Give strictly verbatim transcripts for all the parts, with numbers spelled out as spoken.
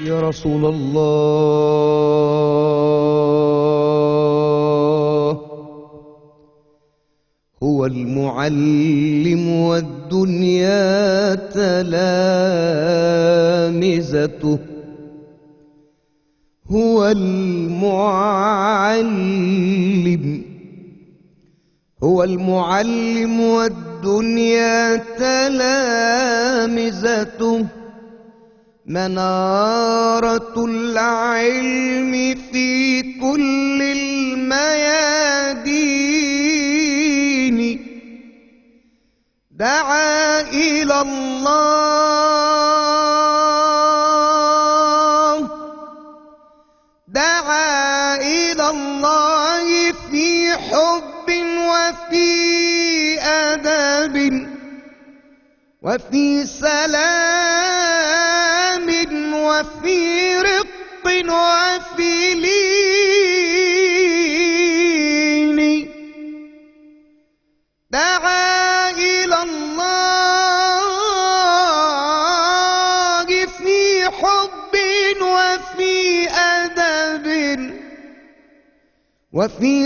يا رسول الله هو المعلم والدنيا تلامذته، هو المعلم هو المعلم والدنيا تلامذته، منارة العلم في كل الميادين، دعا إلى الله دعا إلى الله في حب وفي أدب وفي سلام وفي رق وفي لين، دعا إلى الله في حب وفي أدب وفي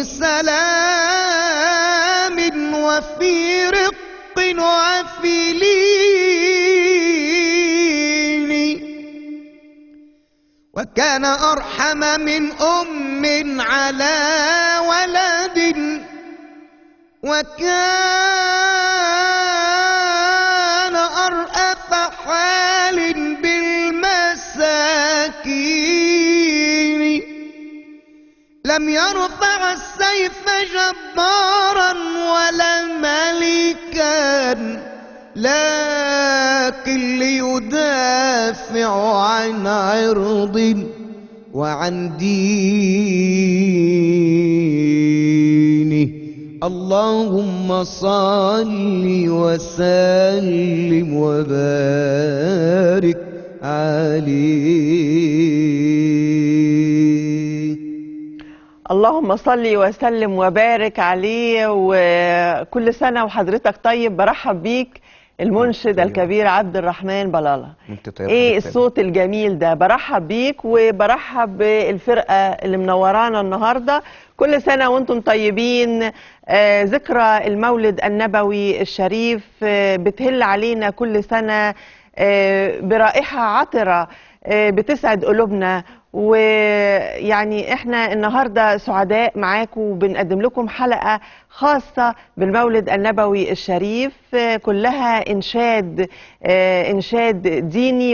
سلام وفي رق وفي لين، وكان أرحم من أم على ولد، وكان أرأف حال بالمساكين، لم يرفع السيف جبارا ولا ملكا، لكن ليدافع عن عرض وعن دينه. اللهم صل وسلم وبارك عليه. اللهم صل وسلم وبارك عليه، وكل سنة وحضرتك طيب. برحب بيك المنشد الكبير عبد الرحمن بلالة. ايه الصوت الجميل ده؟ برحب بيك وبرحب بالفرقة اللي منورانا النهاردة. كل سنة وانتم طيبين. آه ذكرى المولد النبوي الشريف آه بتهل علينا كل سنة آه برائحة عطرة آه بتسعد قلوبنا، ويعني احنا النهارده سعداء معاكم وبنقدم لكم حلقه خاصه بالمولد النبوي الشريف كلها انشاد انشاد ديني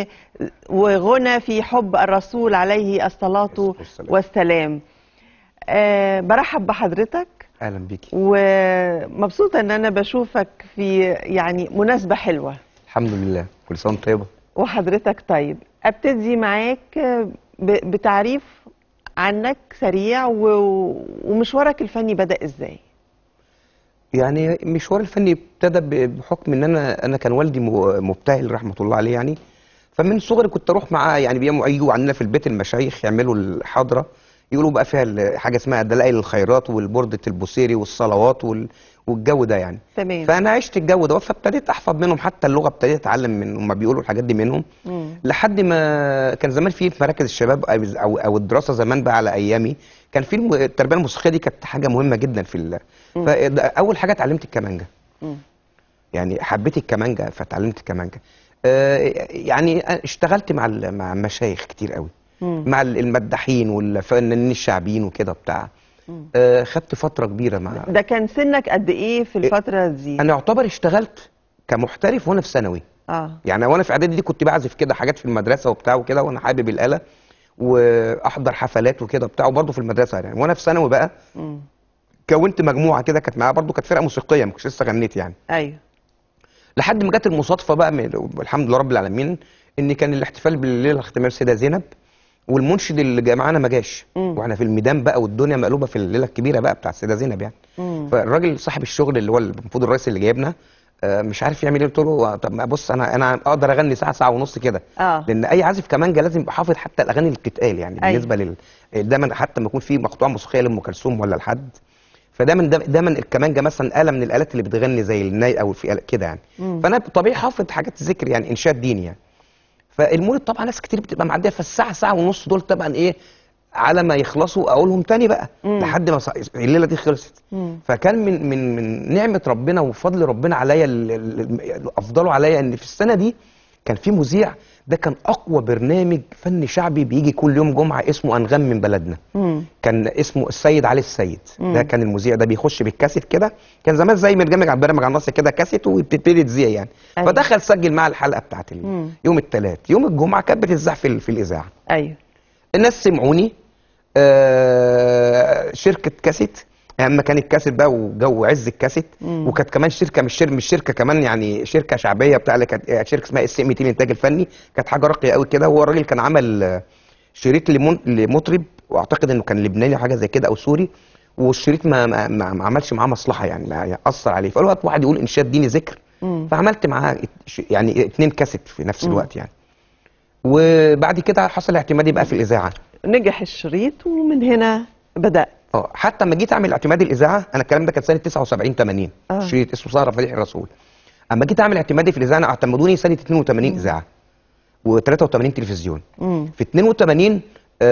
وغنى في حب الرسول عليه الصلاه والسلام. برحب بحضرتك. اهلا بيكي. ومبسوطه ان انا بشوفك في يعني مناسبه حلوه. الحمد لله، كل سنه وانت طيبه. وحضرتك طيب. ابتدي معاك بتعريف عنك سريع ومشوارك الفني بدأ ازاي؟ يعني مشوار الفني ابتدى بحكم ان انا انا كان والدي مبتهل رحمه الله عليه، يعني فمن صغري كنت اروح معاه، يعني بيقوموا يجوا عندنا في البيت المشايخ يعملوا الحضره، يقولوا بقى فيها حاجه اسمها دلائل الخيرات والبردة البوصيري والصلوات وال والجو ده يعني. تمام. فانا عشت الجو ده فابتديت احفظ منهم، حتى اللغه ابتديت اتعلم من هم بيقولوا الحاجات دي منهم. مم. لحد ما كان زمان في مراكز الشباب او او الدراسه زمان بقى على ايامي كان في التربيه الموسيقيه دي كانت حاجه مهمه جدا في ال... فاول حاجه اتعلمت الكمانجه. مم. يعني حبيت الكمانجه فاتعلمت الكمانجه. آه يعني اشتغلت مع مع المشايخ كتير قوي. مم. مع المداحين والفنانين الشعبيين وكده بتاع. آه خدت فترة كبيرة مع. ده كان سنك قد ايه في الفترة دي؟ انا اعتبر اشتغلت كمحترف وانا في ثانوي. اه يعني وانا في اعدادي دي كنت بعزف كده حاجات في المدرسة وبتاع وكده، وانا حابب الآلة واحضر حفلات وكده وبتاع، وبرضه في المدرسة يعني. وانا في ثانوي بقى مم. كونت مجموعة كده كانت معايا برضه، كانت فرقة موسيقية ما كنتش لسه غنيت يعني. ايوه. لحد ما جت المصادفة بقى الحمد لله رب العالمين ان كان الاحتفال بالليلة اختتام السيدة زينب، والمنشد اللي معانا ما جاش، واحنا في الميدان بقى والدنيا مقلوبه في الليله الكبيره بقى بتاع السيده زينب يعني. مم. فالراجل صاحب الشغل اللي هو المفروض الرئيس اللي جايبنا آه مش عارف يعمل ايه. قلت له طب بص انا انا اقدر اغني ساعه ساعه ونص كده. آه. لان اي عازف كمانجا لازم يبقى حافظ حتى الاغاني اللي بتتقال يعني. أي. بالنسبه لل دايما حتى ما يكون في مقطوعه موسيقيه لام كلثوم ولا لحد، فدايما دايما الكمانجا مثلا آلة من الآلات اللي بتغني زي الناي او في كده يعني. مم. فانا طبيعي حافظ حاجات ذكر يعني انشاد ديني يعني. فالمولد طبعا ناس كتير بتبقى معديه، فالساعه ساعه ونص دول طبعا ايه على ما يخلصوا اقولهم تاني بقى مم. لحد ما الليله دي خلصت. مم. فكان من من من نعمه ربنا وفضل ربنا عليا افضله عليا ان في السنه دي كان في مذيع، ده كان اقوى برنامج فني شعبي بيجي كل يوم جمعه اسمه انغام من بلدنا. مم. كان اسمه السيد علي السيد. مم. ده كان المذيع ده بيخش بالكاسيت كده، كان زمان زي ما برنامج على البرامج على النص كده كاسيت وبتبتدي تذيع يعني. أيوة. فدخل سجل معاه الحلقه بتاعت يوم الثلاث، يوم الجمعه كانت بتذاع في, في الاذاعه. ايوه الناس سمعوني. آه شركه كاسيت، اما كان الكاسيت بقى وجو عز الكاسيت، وكانت كمان شركه مش شركه مش شركه كمان يعني شركه شعبيه بتاع اللي كانت شركه اسمها اس ام تي الانتاج الفني، كانت حاجه راقيه قوي كده. هو الراجل كان عمل شريط لمطرب واعتقد انه كان لبناني او حاجه زي كده او سوري، والشريط ما ما, ما, ما عملش معاه مصلحه يعني، ما اثر عليه. فقال وقت واحد يقول انشاد ديني ذكر، فعملت معاه يعني اتنين كاسيت في نفس الوقت يعني. وبعد كده حصل اعتمادي بقى في الاذاعه، نجح الشريط ومن هنا بدأ. اه حتى لما جيت اعمل اعتمادي الاذاعه، انا الكلام ده كان سنه تسعة وسبعين ثمانين، آه. شريط اسمه سهره فضيح الرسول. اما جيت اعمل اعتمادي في الاذاعه اعتمدوني سنه اتنين وتمانين اذاعه وتلاتة وتمانين تلفزيون. مم. في اتنين وتمانين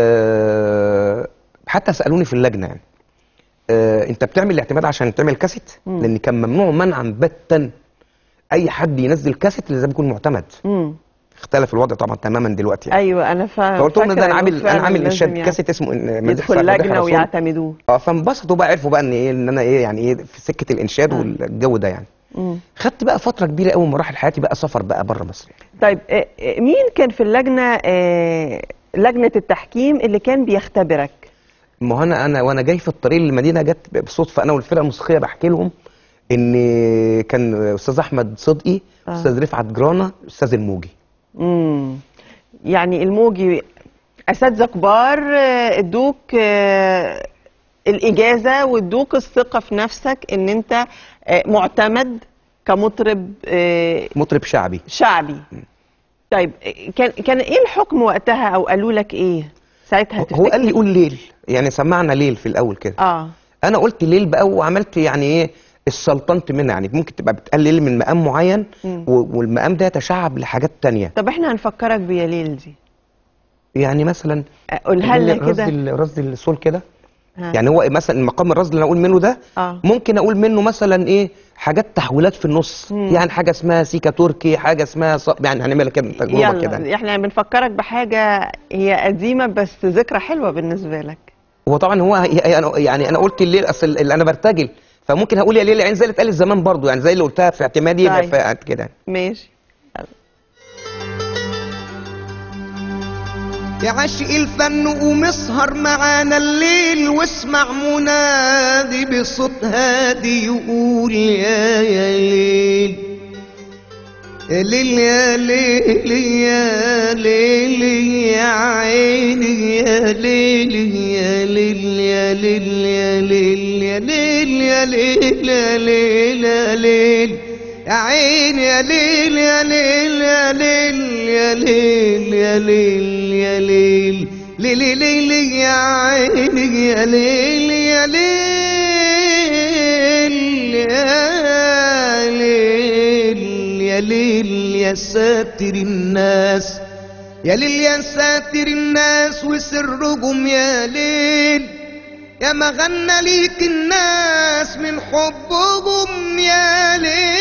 آه حتى سالوني في اللجنه يعني آه انت بتعمل الاعتماد عشان تعمل كاسيت؟ مم. لان كان ممنوع منعا باتا اي حد ينزل كاسيت لازم يكون معتمد. مم. اختلف الوضع طبعا تماما دلوقتي يعني. ايوه انا فاهم. فقلت لهم ده انا عامل انا عامل انشاد يعني كاسيت اسمه يدخل لجنه ويعتمدوه. اه فانبسطوا بقى، عرفوا بقى ان ايه ان انا ايه يعني ايه في سكه الانشاد آه. والجو ده يعني. مم. خدت بقى فتره كبيره قوي مراحل حياتي بقى سفر بقى بره مصر يعني. طيب مين كان في اللجنه آه لجنه التحكيم اللي كان بيختبرك؟ ما هو انا انا وانا جاي في الطريق للمدينه جت بالصدفه انا والفرقه الموسيقيه بحكي لهم ان كان استاذ احمد صدقي، آه. استاذ رفعت جرانا، استاذ الموجي. امم يعني الموجي اساتذه كبار ادوك الاجازه وادوك الثقه في نفسك ان انت معتمد كمطرب مطرب شعبي شعبي. م. طيب كان كان ايه الحكم وقتها او قالوا لك ايه ساعتها؟ تفتكر؟ هو قال لي قول ليل، يعني سمعنا ليل في الاول كده. اه انا قلت ليل بقى وعملت يعني ايه السلطنت منها، يعني ممكن تبقى بتقلل من مقام معين والمقام ده يتشعب لحاجات تانية. طب احنا هنفكرك بيا ليل دي يعني مثلا قولها لنا كده رصد الصول كده. يعني هو مثلا مقام الرصد اللي انا اقول منه ده آه. ممكن اقول منه مثلا ايه حاجات تحويلات في النص. مم. يعني حاجه اسمها سيكا تركي، حاجه اسمها ص... يعني هنعملها كده تجربه كده. احنا بنفكرك بحاجه هي قديمه بس ذكرى حلوه بالنسبه لك. هو طبعا هو يعني انا قلت الليل اصل اللي انا برتجل، فممكن هقول يا ليل العين زي اللي اتقالت زمان برضو، يعني زي اللي قلتها في اعتمادي. طيب. كده ماشي. يا عاشق الفن قوم اسهر معانا الليل واسمع منادي بصوت هادي يقول يا يا ليل يا ليل يا ليل يا ليل يا عيني يا ليل يا ليل يا ليل يا ليل يا ليل يا ليل يا ليل يا ليل يا عيني يا ليل يا ليل يا ليل يا ليل يا ليل يا ليل ليلي ليلي يا عيني يا ليل يا ليل يا ليل يا ليل يا ساتر الناس يا ليل يا ساتر الناس وسرهم يا ليل يا ما غنى ليك الناس من حبهم يا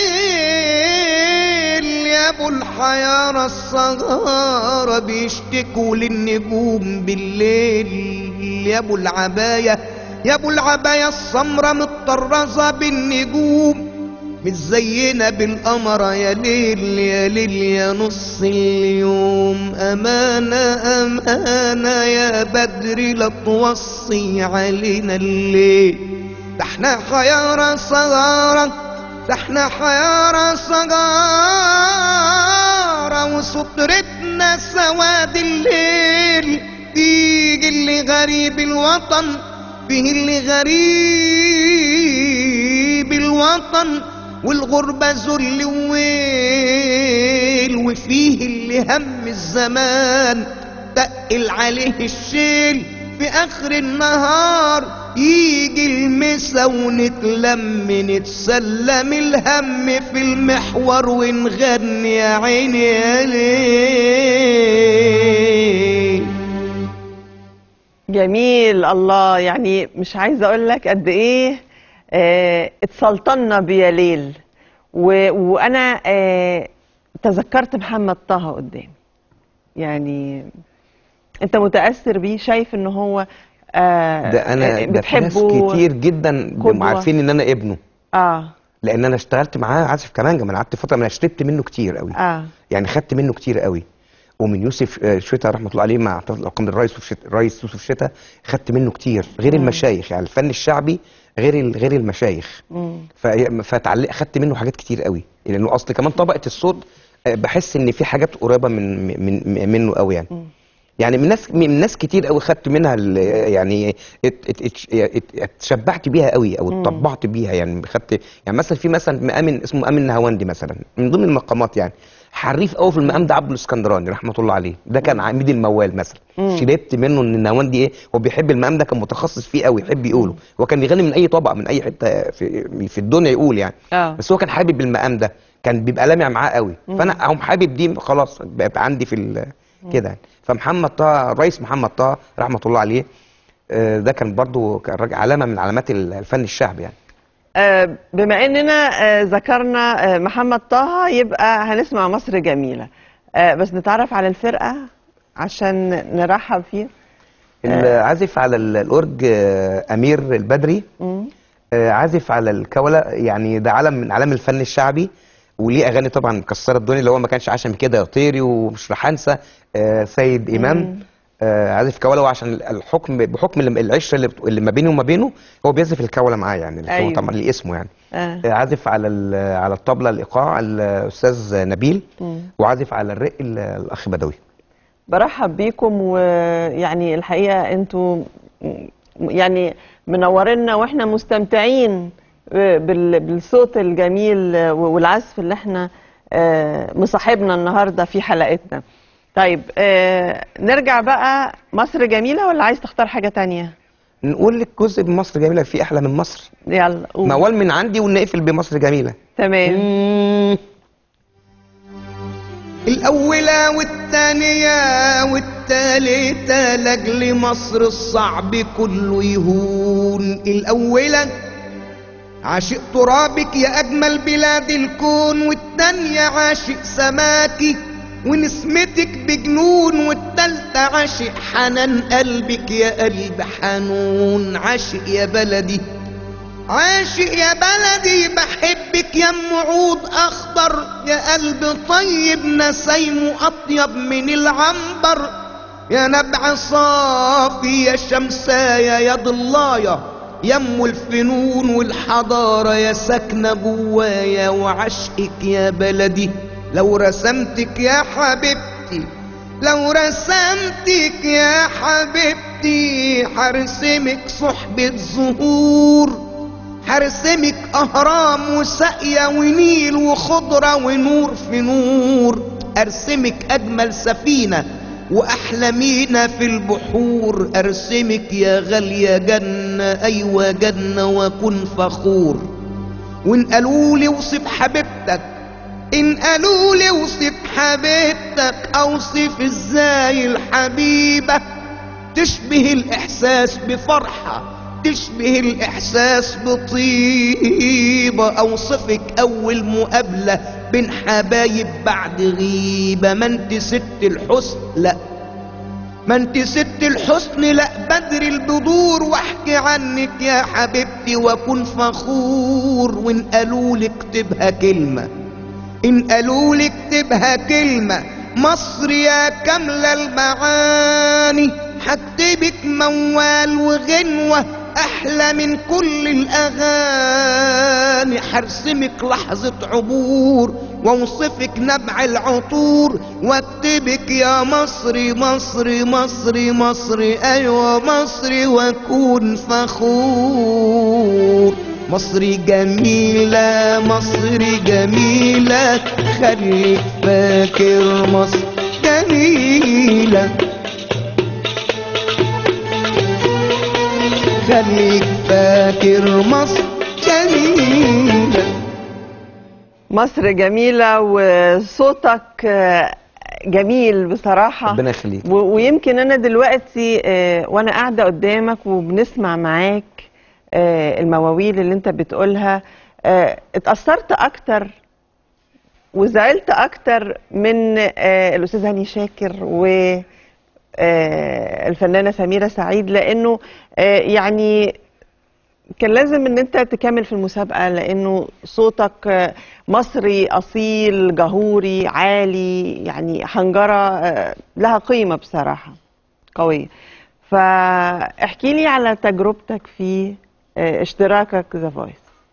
ليل يا ابو الحيارى الصغارى بيشتكوا للنجوم بالليل يا ابو العبايه يا ابو العبايه السمرة متطرزه بالنجوم متزينه بالقمر يا ليل يا ليل يا نص اليوم امانه امانه يا بدر لا توصي علينا الليل ده احنا حيارى صغارى ده احنا حيارى صغارى وسطرتنا سواد الليل تيجي اللي غريب الوطن فيه اللي غريب الوطن والغربة ذل وويل وفيه اللي هم الزمان تقل عليه الشيل في آخر النهار يجي المسا ونتلم نتسلم الهم في المحور ونغني يا عيني يا ليل جميل. الله، يعني مش عايزه اقول لك قد ايه اه اتسلطنا بيا ليل، و... وانا اه تذكرت محمد طه قدامي. يعني انت متاثر بيه، شايف ان هو اه ده انا ده في ناس كتير جدا عارفين ان انا ابنه. اه لان انا اشتغلت معاه عازف كمانجا، ما انا قعدت فتره، انا شربت منه كتير قوي. اه يعني خدت منه كتير قوي. ومن يوسف شتا رحمه الله عليه، مع اعتراف الارقام الرئيس الرئيس يوسف شتا، خدت منه كتير غير مم. المشايخ. يعني الفن الشعبي غير غير المشايخ. فتعلق خدت منه حاجات كتير قوي، لانه اصل كمان طبقه الصوت بحس ان في حاجات قريبه من من منه قوي يعني. مم. يعني من ناس من ناس كتير قوي خدت منها، يعني اتشبعت بيها قوي او اتطبعت بيها. يعني خدت يعني مثلا في مثلا مقام اسمه مقام النهاوندي مثلا، من ضمن المقامات يعني حريف قوي في المقام ده عبد الاسكندراني رحمه الله عليه. ده كان عميد الموال مثلا. شربت منه ان النهاوندي ايه، هو بيحب المقام ده، كان متخصص فيه قوي، يحب يقوله. هو كان بيغني من اي طبقه، من اي حته في في الدنيا يقول يعني. أوه. بس هو كان حابب المقام ده، كان بيبقى لامع معاه قوي. فانا اقوم حابب دي، خلاص بقت عندي في كده يعني. فمحمد طه، الرئيس محمد طه رحمه الله عليه، ده كان برضو كان علامه من علامات الفن الشعبي يعني. بما اننا ذكرنا محمد طه، يبقى هنسمع مصر جميله. بس نتعرف على الفرقه عشان نرحب فيه. عازف على الاورج امير البدري، عازف على الكوله. يعني ده علم من اعلام الفن الشعبي، وليه اغاني طبعا مكسره الدنيا، اللي هو ما كانش عشان كده يا طيري ومش رح انسى. آه سيد امام آه عازف كوله، وعشان الحكم بحكم العشره اللي, اللي ما بيني وما بينه، هو بيعزف الكوله معاه يعني. أيوه. هو طبعا ليه اسمه يعني. آه. آه عازف على على الطبله الايقاع الاستاذ نبيل. مم. وعازف على الرق الاخ بدوي. برحب بيكم، ويعني الحقيقه انتوا يعني منورينا، واحنا مستمتعين بالصوت الجميل والعزف اللي احنا مصاحبنا النهارده في حلقتنا. طيب نرجع بقى مصر جميله، ولا عايز تختار حاجه تانية؟ نقول لك جزء من مصر جميله، في احلى من مصر. يلا قول. موال من عندي ونقفل بمصر جميله. تمام. الأولى والثانية والثالثة لأجل مصر الصعب كله يهون. الأولى عاشق ترابك يا أجمل بلاد الكون، والتانية عاشق سماكي ونسمتك بجنون، والتالتة عاشق حنان قلبك يا قلب حنون. عاشق يا بلدي، عاشق يا بلدي بحبك يا ام عود اخضر، يا قلب طيب نسيمه اطيب من العنبر، يا نبع صافي يا شمسايه يا ضلايه، يا ام الفنون والحضاره يا ساكنه جوايا. وعشقك يا بلدي لو رسمتك يا حبيبتي، لو رسمتك يا حبيبتي حرسمك صحبة زهور، حرسمك أهرام وسقيا ونيل وخضرة ونور في نور، أرسمك أجمل سفينة وأحلى مينا في البحور، أرسمك يا غالية جنة أيوة جنة وكن فخور. وإن قالولي وصف حبيبتك، إن قالولي وصف حبيبتك أوصف إزاي الحبيبة، تشبه الإحساس بفرحة، تشبه الإحساس بطيبة، أوصفك أول مقابلة بين حبايب بعد غيبة. ما انت ست الحسن لا، ما انت ست الحسن لا بدر البدور، واحكي عنك يا حبيبتي وكن فخور. وإن قالولي اكتبها كلمة، إن قالولي اكتبها كلمة، مصر يا كاملة المعاني، هكتبك موال وغنوة أحلى من كل الأغاني، حرسمك لحظة عبور وأوصفك نبع العطور، واكتبك يا مصري مصري مصري مصري أيوة مصري وأكون فخور. مصري جميلة مصري جميلة خليك فاكر مصر جميلة، خليك فاكر مصر جميلة. مصر جميلة، وصوتك جميل بصراحه. ربنا يخليك. ويمكن انا دلوقتي آه وانا قاعده قدامك وبنسمع معاك آه المواويل اللي انت بتقولها، آه اتأثرت اكتر وزعلت اكتر من آه الاستاذ هاني شاكر و آه الفنانه سميره سعيد، لانه آه يعني كان لازم ان انت تكمل في المسابقه، لانه صوتك مصري اصيل جهوري عالي، يعني حنجره لها قيمه بصراحه قويه. فاحكي لي على تجربتك في اشتراكك ذا فويس.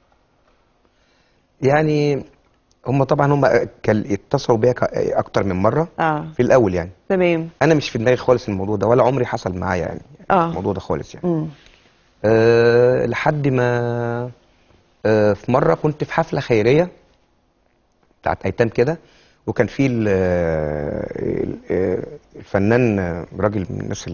يعني هم طبعا هم اتصلوا بيا اكتر من مره اه في الاول يعني. تمام. انا مش في دماغي خالص الموضوع ده، ولا عمري حصل معايا يعني اه الموضوع ده خالص يعني. امم أه لحد ما أه في مره كنت في حفله خيريه بتاعت ايتام كده، وكان في الفنان راجل من الناس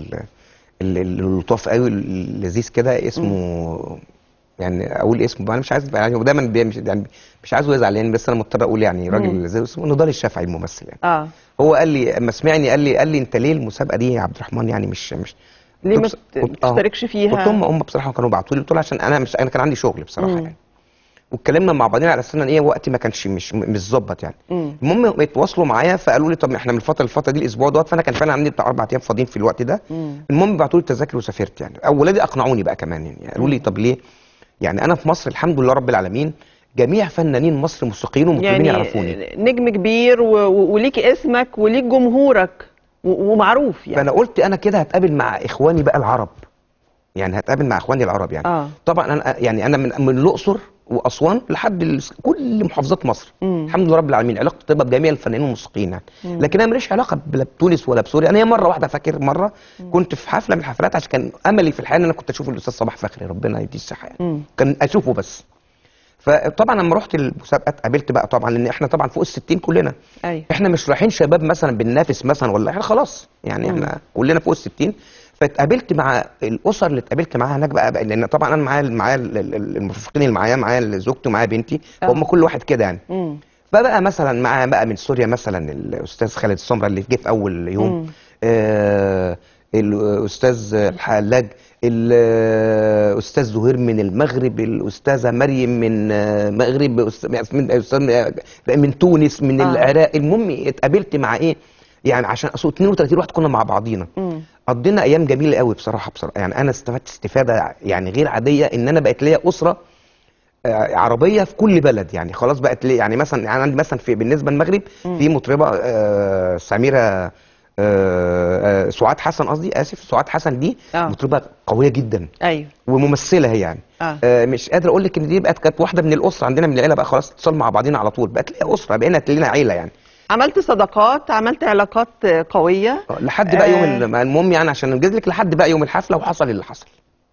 اللطاف قوي اللذيذ كده، اسمه يعني اقول اسمه انا مش عايز يعني، هو دايما مش يعني مش عايزه يزعل يعني، بس انا مضطر اقول يعني راجل لذيذ اسمه نضال الشافعي الممثل يعني. اه هو قال لي اما سمعني قال لي قال لي انت ليه المسابقه دي يا عبد الرحمن يعني مش مش ليه ما تشتركش فيها؟ قلت لهم هم بصراحه كانوا بعتوا لي، قلت له عشان انا مش انا كان عندي شغل بصراحه مم. يعني، واتكلمنا مع بعضنا على اساس ان ايه وقتي ما كانش مش مش ظابط يعني. مم. المهم اتواصلوا معايا فقالوا لي طب احنا من الفتره للفتره دي الاسبوع دوت، فانا كان فعلا عندي بتاع اربع ايام فاضيين في الوقت ده. مم. المهم بعتوا لي التذاكر وسافرت يعني. اولادي اقنعوني بقى كمان يعني، قالوا لي طب ليه يعني انا في مصر الحمد لله رب العالمين جميع فنانين مصر موسيقيين ومطربين يعني يعرفوني، نجم كبير وليك اسمك وليك جمهورك ومعروف يعني. فانا قلت انا كده هتقابل مع اخواني بقى العرب يعني، هتقابل مع اخواني العرب يعني. آه. طبعا انا يعني انا من من الاقصر واسوان لحد كل محافظات مصر. مم. الحمد لله رب العالمين علاقتي طيبه بجميع الفنانين والموسيقيين يعني. مم. لكن انا ماليش علاقه لا بتونس ولا بسوريا. انا هي مره واحده فاكر مره مم. كنت في حفله من الحفلات، عشان كان املي في الحياه ان انا كنت اشوف الاستاذ صباح فخري ربنا يديه الصحه يعني. مم. كان اشوفه بس. فطبعا لما رحت المسابقات قابلت بقى طبعا، لان احنا طبعا فوق الستين كلنا. أيوة. احنا مش رايحين شباب مثلا بننافس مثلا ولا احنا خلاص يعني. مم. احنا كلنا فوق الستين. فاتقابلت مع الاسر اللي اتقابلت معاها هناك بقى, بقى لان طبعا انا معايا معايا المرافقين اللي معايا معايا زوجتي ومعايا بنتي، هم كل واحد كده يعني. مم. فبقى مثلا معايا بقى من سوريا مثلا الاستاذ خالد السمره اللي جه في اول يوم، آه الاستاذ الحلاج، الاستاذ زهير من المغرب، الاستاذه مريم من المغرب، من من تونس، من آه. العراق. المهم اتقابلت مع ايه يعني، عشان اصل اتنين وتلاتين واحد كنا مع بعضينا. مم. قضينا ايام جميله قوي بصراحه بصراحه يعني. انا استفدت استفاده يعني غير عاديه، ان انا بقت ليا اسره آه عربيه في كل بلد يعني. خلاص بقت لي يعني مثلا يعني عندي مثلا في بالنسبه للمغرب في مطربه آه سميره آه آه سعاد حسن، قصدي اسف سعاد حسن دي آه. مطربه قويه جدا. ايوه وممثله هي يعني. آه. آه مش قادر اقول لك ان دي بقت كانت واحده من الاسره عندنا من العيله بقى، خلاص اتصال مع بعضينا على طول، بقت ليا اسره، بقينا لنا عيله يعني. عملت صداقات، عملت علاقات قويه لحد بقى يوم آه. المهم يعني عشان انجز لك لحد بقى يوم الحفله وحصل اللي حصل.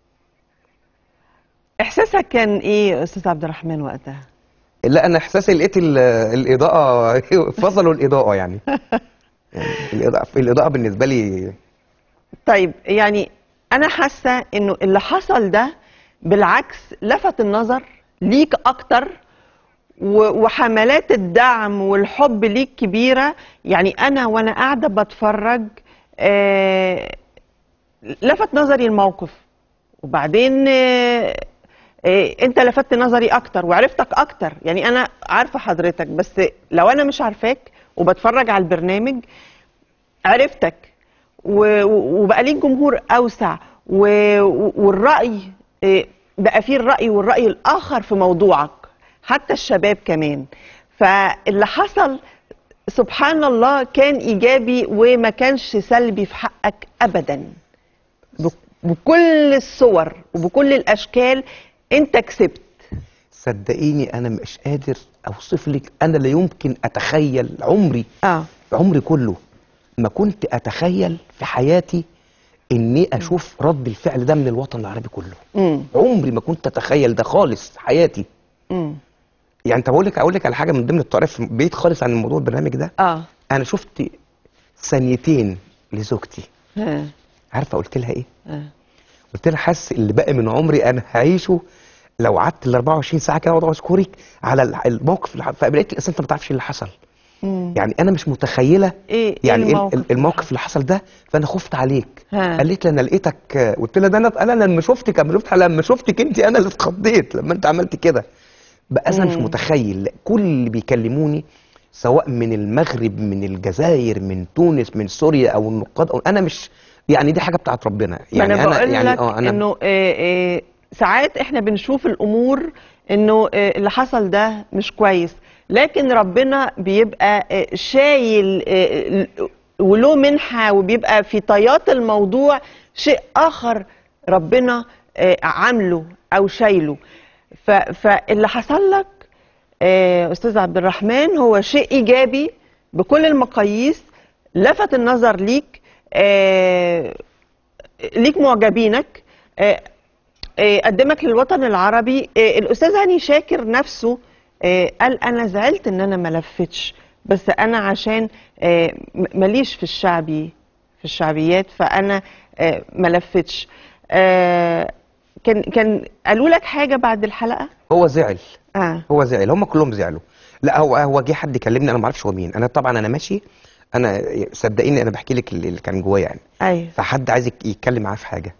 احساسك كان ايه يا استاذ عبد الرحمن وقتها؟ لا انا احساسي لقيت الاضاءه فصلوا الاضاءه يعني. يعني الاضاءه الاضاءه بالنسبه لي. طيب يعني انا حاسه انه اللي حصل ده بالعكس لفت النظر ليك اكتر، وحملات الدعم والحب ليك كبيره يعني. انا وانا قاعده بتفرج آه لفت نظري الموقف، وبعدين آه آه انت لفت نظري اكتر وعرفتك اكتر يعني. انا عارفه حضرتك، بس لو انا مش عارفاك وبتفرج على البرنامج عرفتك، وبقى ليك جمهور اوسع، والراي بقى فيه الراي والراي الاخر في موضوعك، حتى الشباب كمان. فاللي حصل سبحان الله كان ايجابي وما كانش سلبي في حقك ابدا، بكل الصور وبكل الاشكال انت كسبت. صدقيني انا مش قادر اوصف لك، انا لا يمكن اتخيل عمري اه عمري كله ما كنت اتخيل في حياتي اني اشوف رد الفعل ده من الوطن العربي كله. مم. عمري ما كنت اتخيل ده خالص في حياتي. مم. يعني انت بقول لك اقول لك على حاجه من ضمن الطرف بعيد خالص عن الموضوع البرنامج ده. اه انا شفت ثانيتين لزوجتي. اه عارفه قلت لها ايه؟ اه قلت لها حاسس اللي باقي من عمري انا هعيشه لو قعدت ال اربعة وعشرين ساعه كده اقعد اشكرك على الموقف. فبقيت اصل انت ما تعرفش اللي حصل. مم. يعني انا مش متخيله ايه يعني إيه الموقف, الموقف اللي حصل ده. فانا خفت عليك. ها. قالت لي انا لقيتك، قلت لها ده انا انا لما شفتك لما شفت لما شفتك انت انا اللي اتخضيت لما انت عملت كده. بقى انا مش متخيل. كل اللي بيكلموني سواء من المغرب من الجزائر من تونس من سوريا او النقاد أو انا مش يعني دي حاجه بتاعت ربنا. يعني انا بقول يعني لك اه انا انه إيه إيه ساعات احنا بنشوف الامور انه إيه اللي حصل ده مش كويس، لكن ربنا بيبقى إيه شايل إيه وله منحه وبيبقى في طيات الموضوع شيء اخر ربنا إيه عامله او شايله. فاللي حصل لك إيه استاذ عبد الرحمن هو شيء ايجابي بكل المقاييس، لفت النظر ليك، إيه ليك معجبينك، إيه إيه قدمك للوطن العربي. إيه الاستاذ هاني شاكر نفسه إيه قال انا زعلت ان انا ما لفتش، بس انا عشان إيه ماليش في الشعبي في الشعبيات فانا إيه ما لفتش. إيه كان كان قالوا لك حاجه بعد الحلقه؟ هو زعل. اه هو زعل، هم كلهم زعلوا. لا هو هو جه حد كلمني انا ما اعرفش هو مين. انا طبعا انا ماشي، انا صدقيني انا بحكي لك اللي كان جوايا يعني. ايوه. فحد عايز يتكلم معاه في حاجه،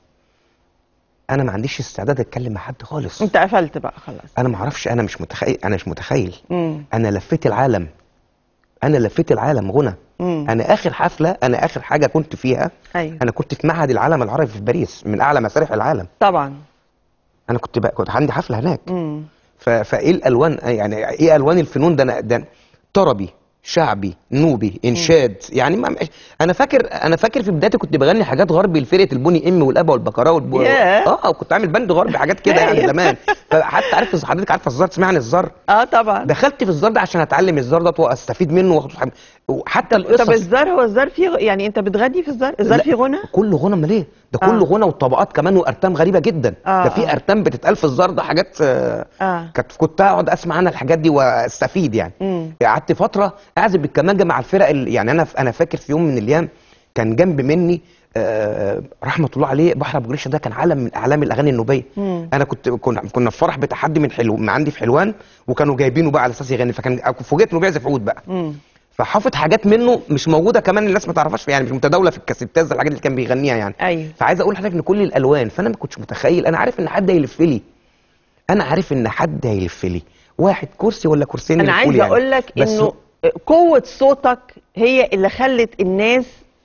انا ما عنديش استعداد اتكلم مع حد خالص. انت قفلت بقى خلاص. انا ما اعرفش، انا مش متخيل، انا مش متخيل. مم. انا لفيت العالم، انا لفيت العالم غنى. مم. انا اخر حفله، انا اخر حاجه كنت فيها، أيوة. انا كنت في معهد العالم العربي في باريس، من اعلى مسارح العالم. طبعا انا كنت بقى كنت عندي حفله هناك. مم. فايه الالوان، يعني ايه الوان الفنون ده؟ انا ده طربي شعبي نوبي انشاد. مم. يعني ما انا فاكر انا فاكر في بدايتي كنت بغني حاجات غربي لفرقه البوني ام والابا والبكراء والبو... yeah. اه وكنت عامل بند غربي حاجات كده يعني زمان. فحتى عارف حضرتك عارفه الزار، تسمعي عن الزار؟ اه طبعا. دخلت في الزار ده عشان اتعلم الزار ده واستفيد منه وحتى القصص. طب الزار هو الزار فيه يعني انت بتغني في الزار؟ الزار فيه غنى؟ كله غنى. امال ايه ده؟ كله آه. غنى وطبقات كمان وارتام غريبه جدا. آه ده في آه. ارتام بتتقال في الزار ده حاجات آه. كنت كنت اقعد اسمع عنها الحاجات دي واستفيد يعني. قعدت فتره اعزف بالكمانجه مع الفرق يعني. انا انا فاكر في يوم من الايام كان جنب مني آه رحمه الله عليه بحر ابو جريشه، ده كان عالم من اعلام الاغاني النوبيه. مم. انا كنت كنا كنا في فرح بتحدي من حلو من عندي في حلوان، وكانوا جايبينه بقى على اساس يغني، فكان فوجئت انه بيعزف عود بقى. مم. فحافظ حاجات منه مش موجوده كمان، الناس ما تعرفهاش يعني، مش متداوله في الكاسيتات الحاجات اللي كان بيغنيها يعني. أيوة. فعايز اقول لحضرتك ان كل الالوان، فانا ما كنتش متخيل. انا عارف ان حد هيلف لي، انا عارف ان حد هيلف لي واحد كرسي ولا كرسيين. انا عايز يعني. اقول لك انه قوه صوتك هي اللي خلت الناس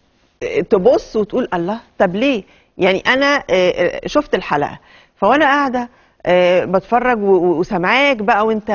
تبص وتقول الله طب ليه؟ يعني انا شفت الحلقه فوانا قاعده بتفرج وسامعاك بقى وانت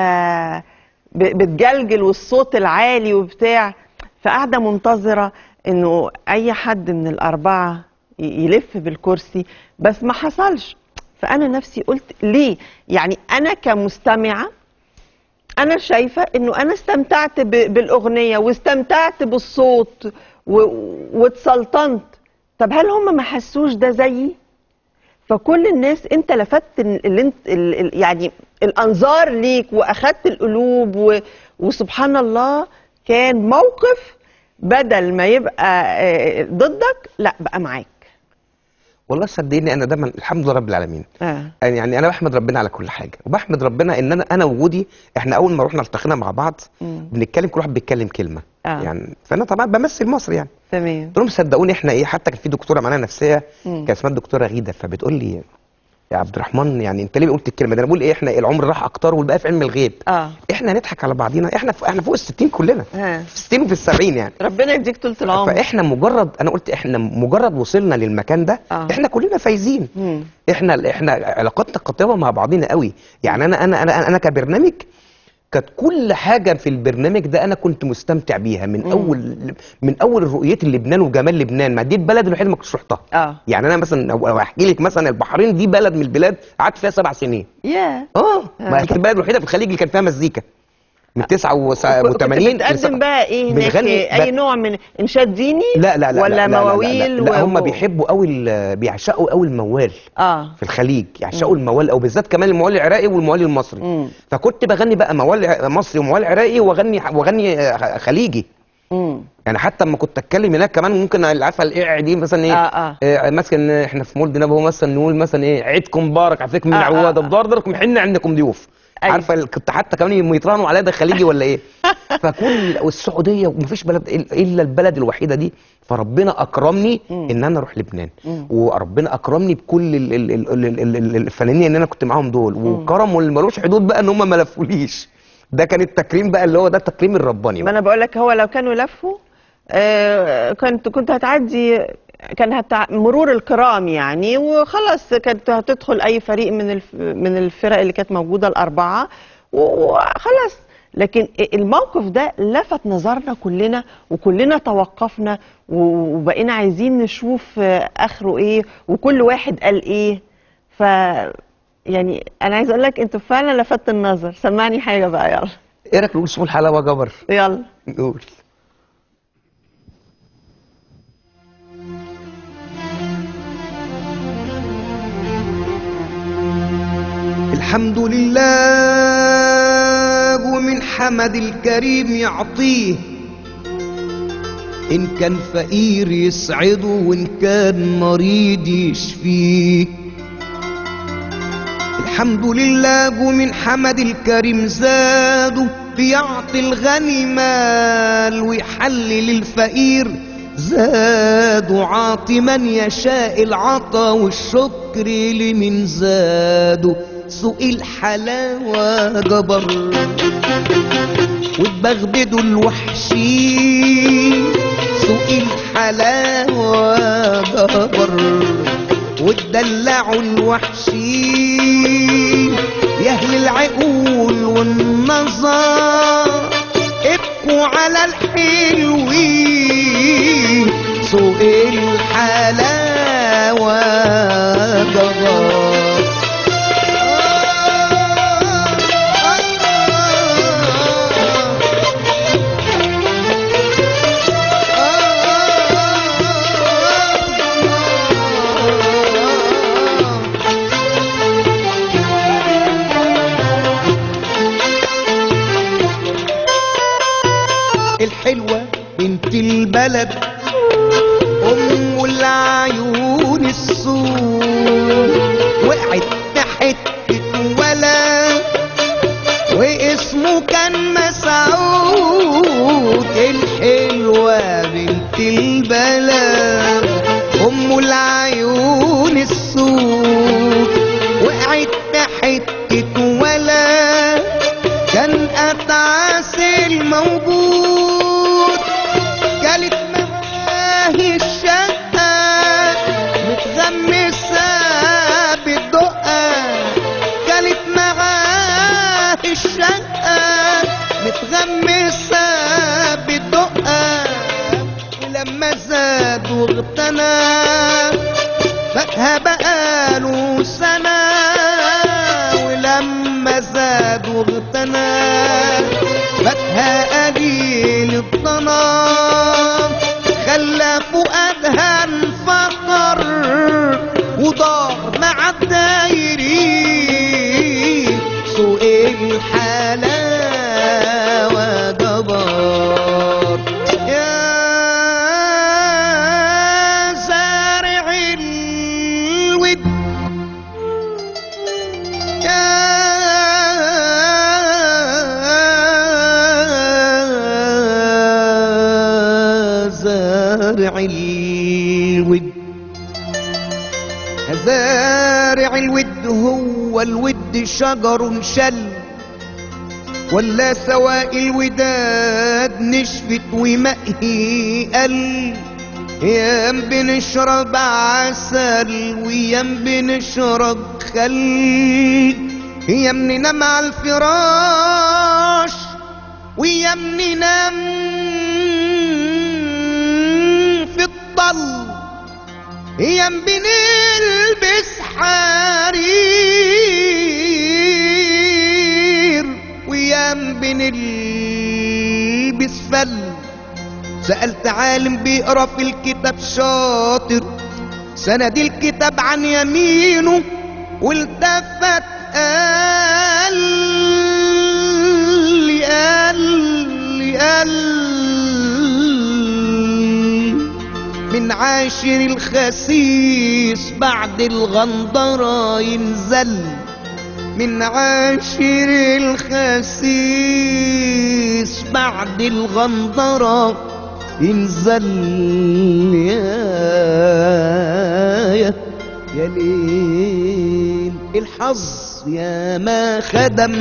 بتجلجل والصوت العالي وبتاع، فقاعده منتظره انه اي حد من الاربعه يلف بالكرسي، بس ما حصلش. فانا نفسي قلت ليه؟ يعني انا كمستمعه انا شايفه انه انا استمتعت بالاغنيه واستمتعت بالصوت واتسلطنت. طب هل هم ما حسوش ده زيي؟ فكل الناس انت لفتت اللي انت يعني الانظار ليك واخدت القلوب و... وسبحان الله كان موقف بدل ما يبقى ضدك لا بقى معاك. والله صدقيني انا دايما الحمد لله رب العالمين. آه. يعني انا بحمد ربنا على كل حاجه، وبحمد ربنا ان انا انا وجودي. احنا اول ما رحنا التقينا مع بعض مم. بنتكلم كل واحد بيتكلم كلمه. آه. يعني فانا طبعا بمثل مصر يعني. تمام. قلت لهم صدقوني احنا ايه، حتى كان في دكتوره معانا نفسيه كان اسمها الدكتوره غيده، فبتقول لي يا عبد الرحمن يعني انت ليه قلت الكلمه دي؟ انا بقول ايه، احنا العمر راح اكتر والباقي في علم الغيب. اه احنا هنضحك على بعضينا، احنا احنا فوق الستين كلنا. آه. في الستين وفي السبعين يعني. ربنا يديك طول العمر. فاحنا مجرد انا قلت احنا مجرد وصلنا للمكان ده آه. احنا كلنا فايزين. مم. احنا احنا علاقاتنا قطيبه مع بعضينا قوي يعني. انا انا انا انا كبرنامج كانت كل حاجه في البرنامج ده انا كنت مستمتع بيها من مم. اول من اول رؤيتي لبنان وجمال لبنان. ما دي البلد الوحيده ما كنتش رحتها. اه يعني انا مثلا لو احكي لك مثلا البحرين دي بلد من البلاد قعدت فيها سبع سنين. ياه yeah. اه ما كانت البلد الوحيده في الخليج اللي كان فيها مزيكا من تسعة وثمانين. بتقدم بقى ايه هناك؟ اي نوع من انشاد ديني؟ لا لا لا ولا لا مواويل؟ لا, لا, لا, لا هم بيحبوا قوي، بيعشقوا قوي الموال. اه في الخليج يعشقوا الموال، او بالذات كمان الموال العراقي والموال المصري. مم. فكنت بغني بقى موال مصري وموال عراقي واغني واغني خليجي. امم يعني حتى لما كنت اتكلم هناك كمان ممكن عارفه الايه دي مثلا ايه آه آه. مثلا احنا في مولد نبوي مثلا نقول مثلا ايه عيدكم مبارك عليكم من آه عواده بدار داركم حنا عندكم ضيوف. أيوة. عارفه كنت حتى كمان يطرنوا عليا ده خليجي ولا ايه. فكل والسعوديه ومفيش بلد الا البلد الوحيده دي. فربنا اكرمني مم. ان انا اروح لبنان، مم. وربنا اكرمني بكل ال ال ال ال ال الفنانين اللي انا كنت معاهم دول، وكرم اللي ملوش حدود بقى ان هم ما لفوليش. ده كان التكريم بقى اللي هو ده التكريم الرباني. ما انا بقول لك هو لو كانوا لفوا آه كنت كنت هتعدي، كان هتع... مرور الكرام يعني، وخلاص كانت هتدخل اي فريق من الف... من الفرق اللي كانت موجوده الاربعه وخلاص. لكن الموقف ده لفت نظرنا كلنا، وكلنا توقفنا وبقينا عايزين نشوف اخره ايه، وكل واحد قال ايه. ف يعني انا عايز اقول لك انتوا فعلا لفتت النظر. سمعني حاجه بقى، يلا. ايه رايك نقول سمو الحلاوه جبر؟ يلا نقول. الحمد لله ومن حمد الكريم يعطيه، إن كان فقير يسعده وإن كان مريض يشفيه. الحمد لله ومن حمد الكريم زاده، بيعطي الغني مال ويحلل الفقير زاده. عاطي من يشاء العطا والشكر لمن زاده. سوق الحلاوة جبر واتبغبدوا الوحشين. سوق الحلاوة جبر واتدلعوا الوحشين. يا أهل العقول والنظر ابكوا على الحلوين. سوق الحلاوة جبر. الحلوة بنت البلد أم العيون السود، وقعت في حتة ولد واسمه كان مسعود. الحلوة بنت البلد أم العيون السود، وقعت في حتة ولد كان أتعاس الموجود. قالت معاه الشقة متغمسة بالدقة. قالت معاه الشقة متغمسة بالدقة. ولما زاد واغتنى فاكهة بقاله سنة. ولما زاد واغتنى فاكهة قليل الضنام. خلى فؤادها انفطر ودار مع الدايرين. سوق الحلاوة جبار. يا زارع الود يا زارع الود. زارع الود هو الود شجر شل، ولا سواء الوداد نشفت ومائه قل. يام بنشرب عسل ويام بنشرب خل. يام ننام على الفراش ويام ننام في الضل. يام بنلبس حرير ويام بنلبس فل. سألت عالم بيقرا في الكتاب شاطر، سند الكتاب عن يمينه والتفت قال لي قال لي قال من عاشر الخسيس بعد الغندرة ينزل. من عاشر الخسيس بعد الغندرة ينزل يا يا ليل. الحظ يا ما خدم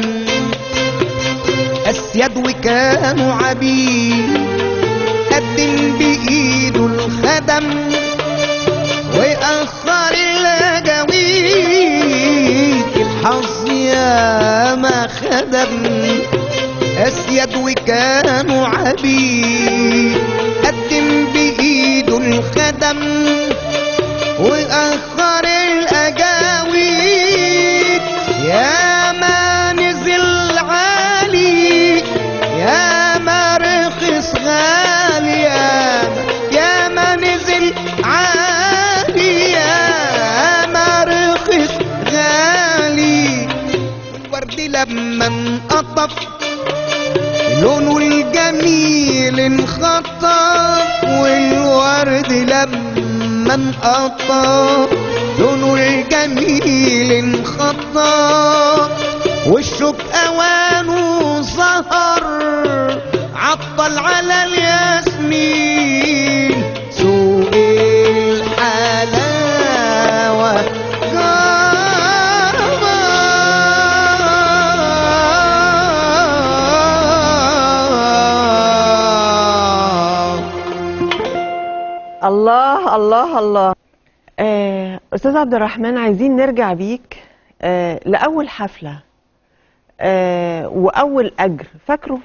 أسياد وكانوا عبيد، قدم بإيده الخدم ويأخر الأجاويد. الحظ يا ما خدم أسياد وكانوا عبيد، قدم بإيده الخدم ويأخر الأجاويد. يا ما نزل عالي يا ما رخص غالي، يا ما نزل عالي يا ما رخص غالي. الورد لما انقطف لونه الجميل انخطف، والورد لما انقطف لونه الجميل انخطف، والشوق اوانه ظهر عطل على الياسمين. سوق الحلاوة الله الله الله. آه، أستاذ عبد الرحمن، عايزين نرجع بيك آه، لأول حفلة آه، وأول أجر، فاكره؟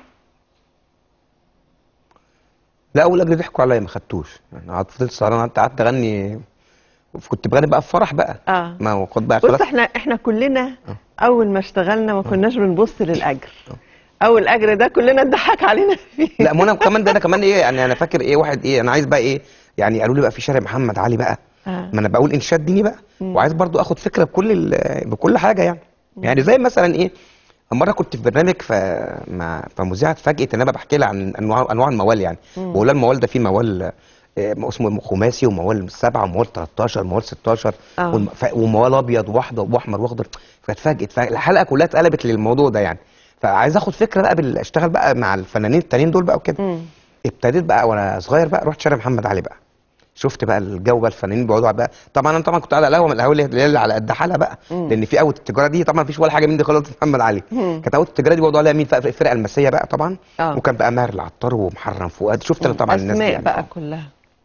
لا، اول اجر ضحكوا عليا ما خدتوش، يعني قعدت فضلت سهران، قعدت قعدت اغني، كنت بغني بقى في فرح بقى. اه ما هو خد بقى بص، خلاص. احنا احنا كلنا اول ما اشتغلنا ما كناش بنبص للاجر. اول اجر ده كلنا اتضحك علينا فيه. لا، ما انا كمان ده انا كمان ايه، يعني انا فاكر ايه، واحد ايه، انا عايز بقى ايه، يعني قالوا لي بقى في شارع محمد علي بقى. آه. ما انا بقول انشاد ديني بقى، مم. وعايز برضو اخد فكره بكل ال- بكل حاجه يعني. مم. يعني زي مثلا ايه، مره كنت في برنامج ف مع فمذيعه اتفاجئت ان انا بحكي لها عن انواع انواع الموال يعني. مم. بقول لها الموال ده فيه موال آه، اسمه خماسي، وموال سبعه، وموال تلتاشر، وموال ستاشر، آه. والم- ف- وموال ابيض واحده واحمر واخضر. فاتفاجئت، فالحلقه كلها اتقلبت للموضوع ده يعني. فعايز اخد فكره بقى بال- اشتغل بقى مع الفنانين التانيين دول بقى وكده. مم. ابتديت بقى وانا صغير بقى، رحت شارع محمد علي بقى، شفت بقى الجو بقى، الفنانين بيقعدوا بقى. طبعا انا طبعا كنت قاعد على القهوه، من القهوه اللي اللي على قد حالها بقى، مم. لان في قهوه التجاره دي طبعا مفيش ولا حاجه من دي خالص في محمد علي. مم. كانت قهوه التجاره دي بيقعدوا عليها مين؟ الفرقه المسيه بقى طبعا. آه. وكان بقى ماهر العطار ومحرم فؤاد، شفت انا طبعا الناس دي اسماء يعني. بقى كلها.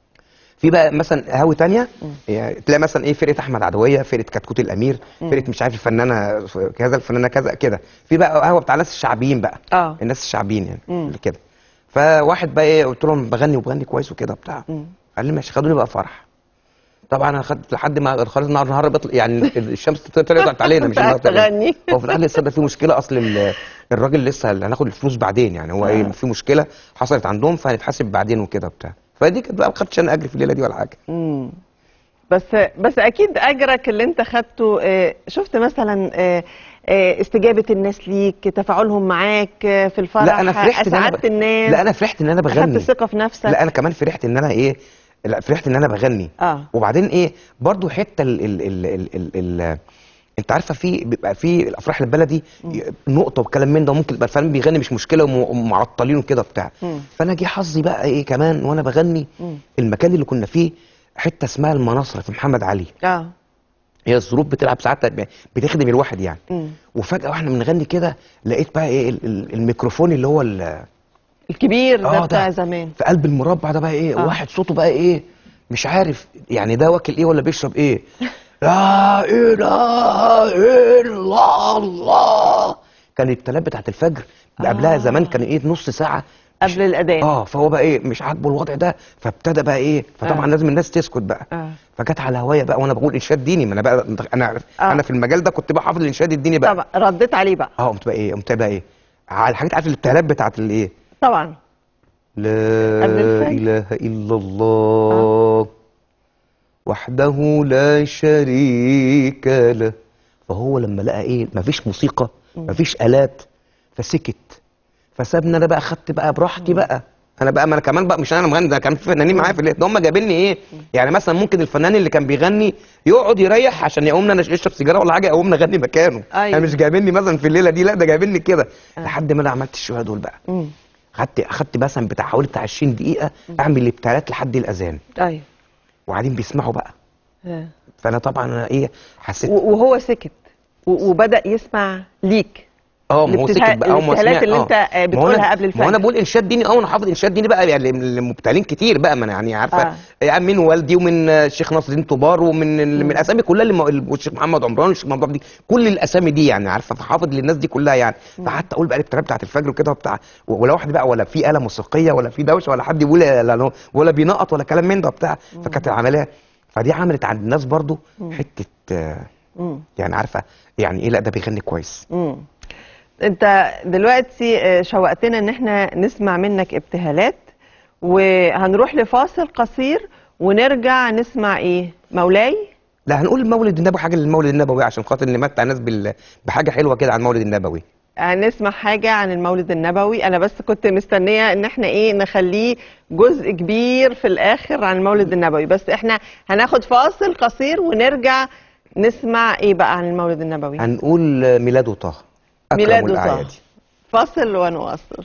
في بقى مثلا قهوه تانية مم. يعني تلاقي مثلا ايه، فرقه احمد عدويه، فرقه كتكوت الامير، مم. فرقه مش عارف الفنانه كذا، الفنانه كذا كده. في بقى قهوه بتاع الناس الشعبيين بقى، اه الناس الشعبيين يعني مم. اللي كده. فواحد بقى ايه، قلت لهم بغني وبغني كويس وكده بتاع. مم. قال لي ماشي، خدوني بقى فرح. طبعا انا خدت لحد ما خلاص النهار النهار بطل يعني الشمس طلعت علينا، مش النهار طلعت. تغني. هو في الاخر لسه ده في مشكله، اصل ال- الراجل لسه اللي هناخد الفلوس بعدين يعني، هو آه. ايه، في مشكله حصلت عندهم فهنتحاسب بعدين وكده بتاع. فدي كانت بقى، ما خدتش انا اجر في الليله دي ولا حاجه. مم. بس بس اكيد اجرك اللي انت خدته، آه، شفت مثلا آه، آه، استجابه الناس ليك، تفاعلهم معاك آه، في الفرح، لا انا فرحت ان انا اسعدت الناس. لا انا فرحت ان انا بغني. اخدت ثقه في نفسك. لا انا كمان فرحت ان انا ايه، لا فرحت ان انا بغني. اه وبعدين ايه برضو حته ال ال ال ال ال ال انت عارفه في بيبقى في الافراح البلدي نقطه وكلام من ده، ممكن يبقى الفنان بيغني مش مشكله وم- ومعطلين وكده بتاع. مم. فانا جه حظي بقى ايه كمان وانا بغني، مم. المكان اللي كنا فيه حته اسمها المناصره في محمد علي. اه هي الظروف بتلعب ساعات بتخدم الواحد يعني. مم. وفجاه واحنا بنغني كده لقيت بقى ايه ال- ال- الميكروفون اللي هو ال- الكبير ده آه، بتاع زمان. في قلب المربع ده بقى ايه، آه. واحد صوته بقى ايه مش عارف يعني ده واكل ايه ولا بيشرب ايه. لا اله الا الله، كان التلات بتاعت الفجر قبلها آه. زمان كان ايه نص ساعه قبل الاذان. اه. فهو بقى ايه مش عاجبه الوضع ده، فابتدى بقى ايه، فطبعا آه. لازم الناس تسكت بقى. اه فجت على هوايا بقى وانا بقول انشاد ديني، ما انا بقى انا عارف آه. انا في المجال ده كنت بقى حافظ الانشاد الديني بقى. طبعا رديت عليه بقى. اه قمت بقى ايه، قمت بقى ايه على الحاجات، عارف الابتهالات بتاعت الايه، طبعا لا قبل الفجر. إله إلا الله وحده لا شريك له. فهو لما لقى إيه مفيش موسيقى، مفيش آلات، فسكت، فسابني أنا بقى، خدت بقى براحتي بقى. انا بقى ما انا كمان بقى مش انا مغني، ده كان في فنانين معايا في الليل ده، هم جايبيني ايه يعني مثلا ممكن الفنان اللي كان بيغني يقعد يريح عشان يقومنا انا اشرب سيجاره ولا حاجه يقومنا اغني مكانه. أيوة. يعني مش جايبيني مثلا في الليله دي، لا ده جايبيني كده. آه. لحد ما انا عملت الشويه دول بقى. مم. خدت اخدت مثلا بتاع حوالي بتاع عشرين دقيقه اعمل الابتهالات لحد الاذان. ايوه. وقاعدين بيسمعوا بقى. آه. فانا طبعا انا ايه حسيت وهو سكت وبدا يسمع ليك. اه ما هو سكت بقى. اه الابتهالات اللي انت بتقولها قبل الفجر. ما انا بقول انشاد ديني، اه انا حافظ انشاد ديني بقى يعني المبتهلين كتير بقى، ما انا يعني عارفه آه. يعني من والدي ومن الشيخ ناصر الدين طوبار ومن من الاسامي كلها اللي والشيخ محمد عمران والشيخ ممدوح دي، كل الاسامي دي يعني عارفه، فحافظ للناس دي كلها يعني. فحتى اقول بقى الابتهالات بتاعت الفجر وكده وبتاع، ولا واحد بقى ولا في آلة موسيقيه ولا في دوشه ولا حد يقول ولا, ولا بينقط ولا كلام من ده وبتاع. فكانت العمليه فدي عملت عند الناس برضو حته آه يعني عارفه يعني ايه، لا ده بيغني كويس. مم. انت دلوقتي شوقتنا ان احنا نسمع منك ابتهالات، وهنروح لفاصل قصير ونرجع نسمع ايه؟ مولاي؟ لا هنقول المولد النبوي، حاجه للمولد النبوي عشان خاطر نمتع الناس بال... بحاجه حلوه كده عن المولد النبوي. هنسمع حاجه عن المولد النبوي. انا بس كنت مستنيه ان احنا ايه نخليه جزء كبير في الاخر عن المولد النبوي، بس احنا هناخد فاصل قصير ونرجع نسمع ايه بقى عن المولد النبوي. هنقول ميلاد طه، ميلاد طه. فاصل ونواصل.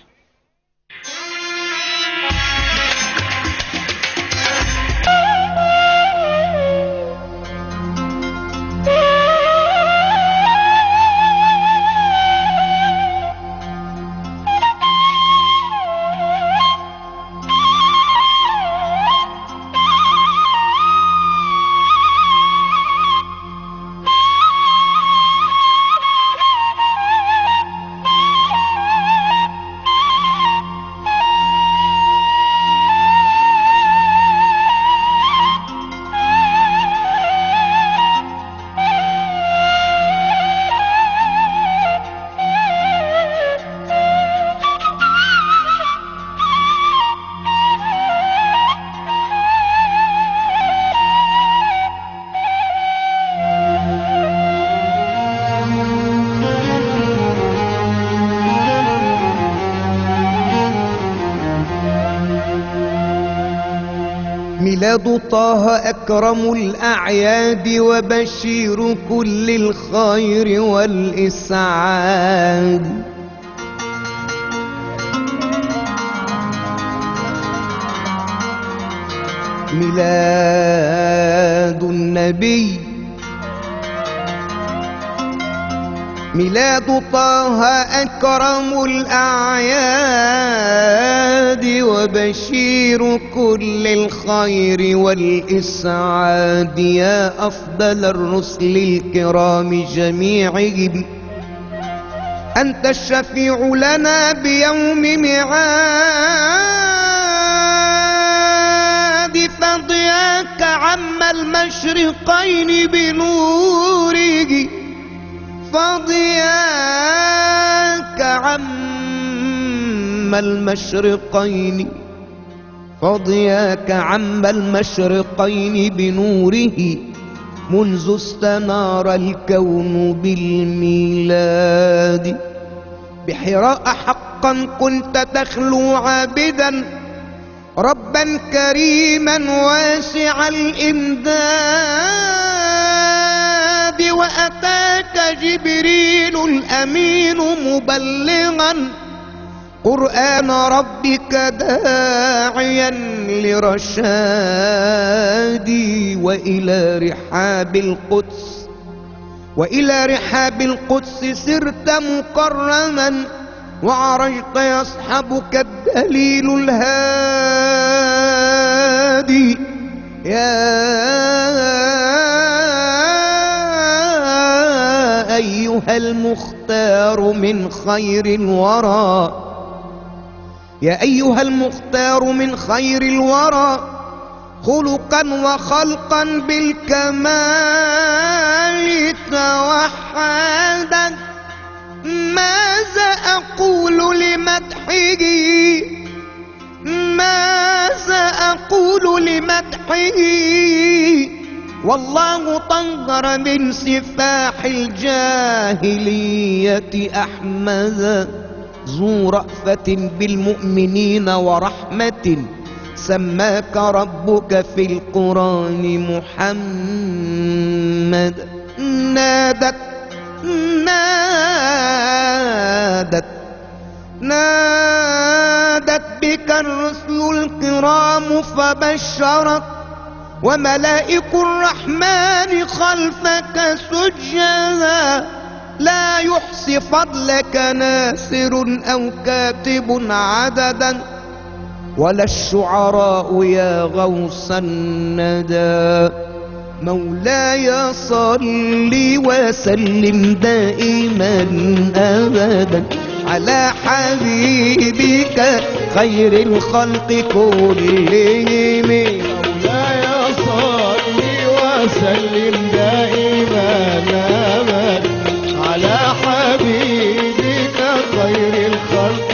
ميلاد طه أكرم الأعياد وبشير كل الخير والإسعاد. ميلاد النبي ميلاد طه أكرم الأعياد وبشير كل الخير والإسعاد. يا أفضل الرسل الكرام جميعهم، أنت الشفيع لنا بيوم ميعاد. فضياك عم المشرقين بنوره، فضياك عم المشرقين فضياك عم المشرقين بنوره، منذ استنار الكون بالميلاد. بحراء حقا كنت تخلو عابدا، ربا كريما واسع الإمداد. وأتاك جبريل الأمين مبلغا قرآن ربك داعيا لرشادي. وإلى رحاب القدس وإلى رحاب القدس سرت مكرما، وعرجت يصحبك الدليل الهادي. يا أيها المختار من خير الورى يا أيها المختار من خير الورى، خلقا وخلقا بالكمال توحدا. ماذا أقول لمدحه ماذا أقول لمدحه والله طهر من سفاح الجاهلية أحمدا. ذو رأفة بالمؤمنين ورحمة سماك ربك في القرآن محمد. نادت نادت نادت بك الرسل الكرام فبشرت وملائك الرحمن خلفك سجدا لا يحصي فضلك ناصر أو كاتب عددا ولا الشعراء يا غوث الندى. مولاي صل وسلم دائما أبدا على حبيبك خير الخلق كلهم. مولاي صل وسلم دائما أبدا على حبيبك خير الخلق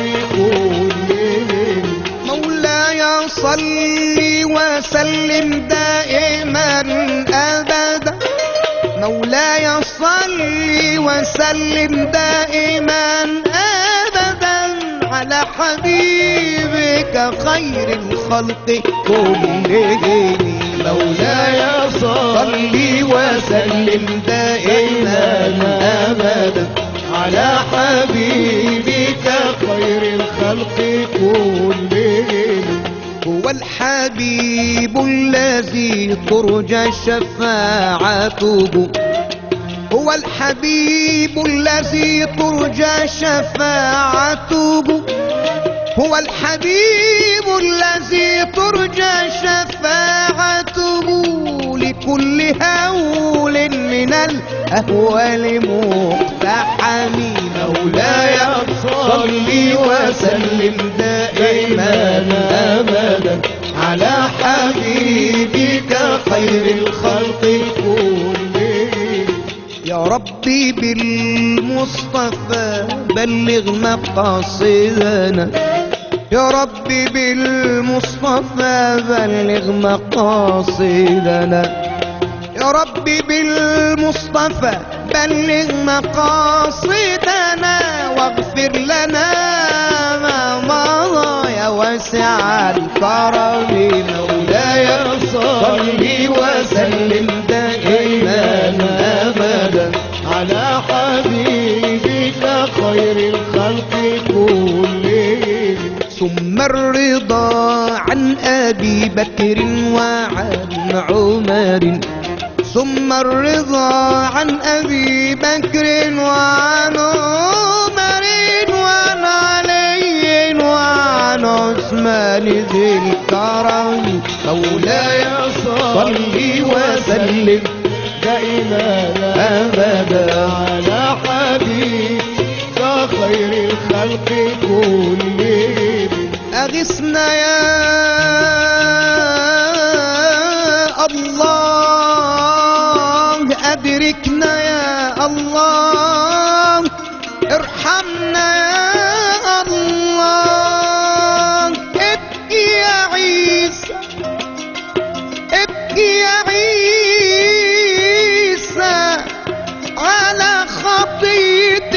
كلهم. مولاي صل وسلم دائما أبدا مولاي صل وسلم دائما أبدا على حبيبك خير الخلق كلهم. مولاي صل وسلم دائما أبدا على حبيبك خير الخلق كلهم. هو الحبيب الذي ترجى شفاعته هو الحبيب الذي ترجى شفاعته هو الحبيب الذي ترجى شفاعته لكل هول من الأهوال مقتحم. مولاي صل وسلم دائما أبدا على حبيبك خير الخلق كلهم. يا ربي بالمصطفى بلغ مقاصدنا يا ربي بالمصطفى بلغ مقاصدنا يا ربي بالمصطفى بلغ مقاصدنا واغفر لنا ما مضى يا واسع الكرم. مولاي صل وسلم دائما أبدا على حبيبك خير الخلق كلهم. ثم الرضا عن أبي بكر وعن عمر ثم الرضا عن أبي بكر وعن عمر وعن علي وعن عثمان ذي الكرم. مولاي صل وسلم دائما أبدا على حبيبك خير الخلق كلهم. أغثنا يا الله أدركنا يا الله ارحمنا يا الله. ابكي يا عيسى ابكي يا عيسى على خطية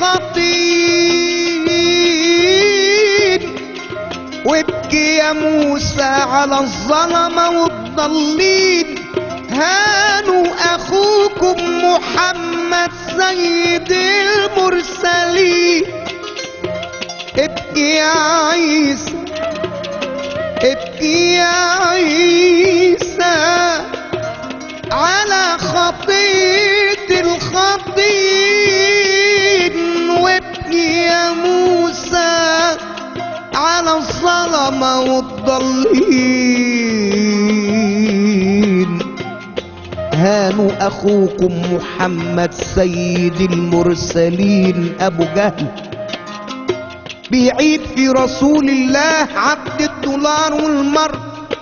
الخطيئين وابكي يا موسى على الظلمة والضالين. هانوا أخوكم محمد سيد المرسلين. ابكي يا عيسى ابكي يا عيسى على خطية الخطيئين وابكي يا موسى على الظلمة والضالين. هانوا أخوكم محمد سيد المرسلين. أبو جهل بيعيد في رسول الله عبد الدولار والمر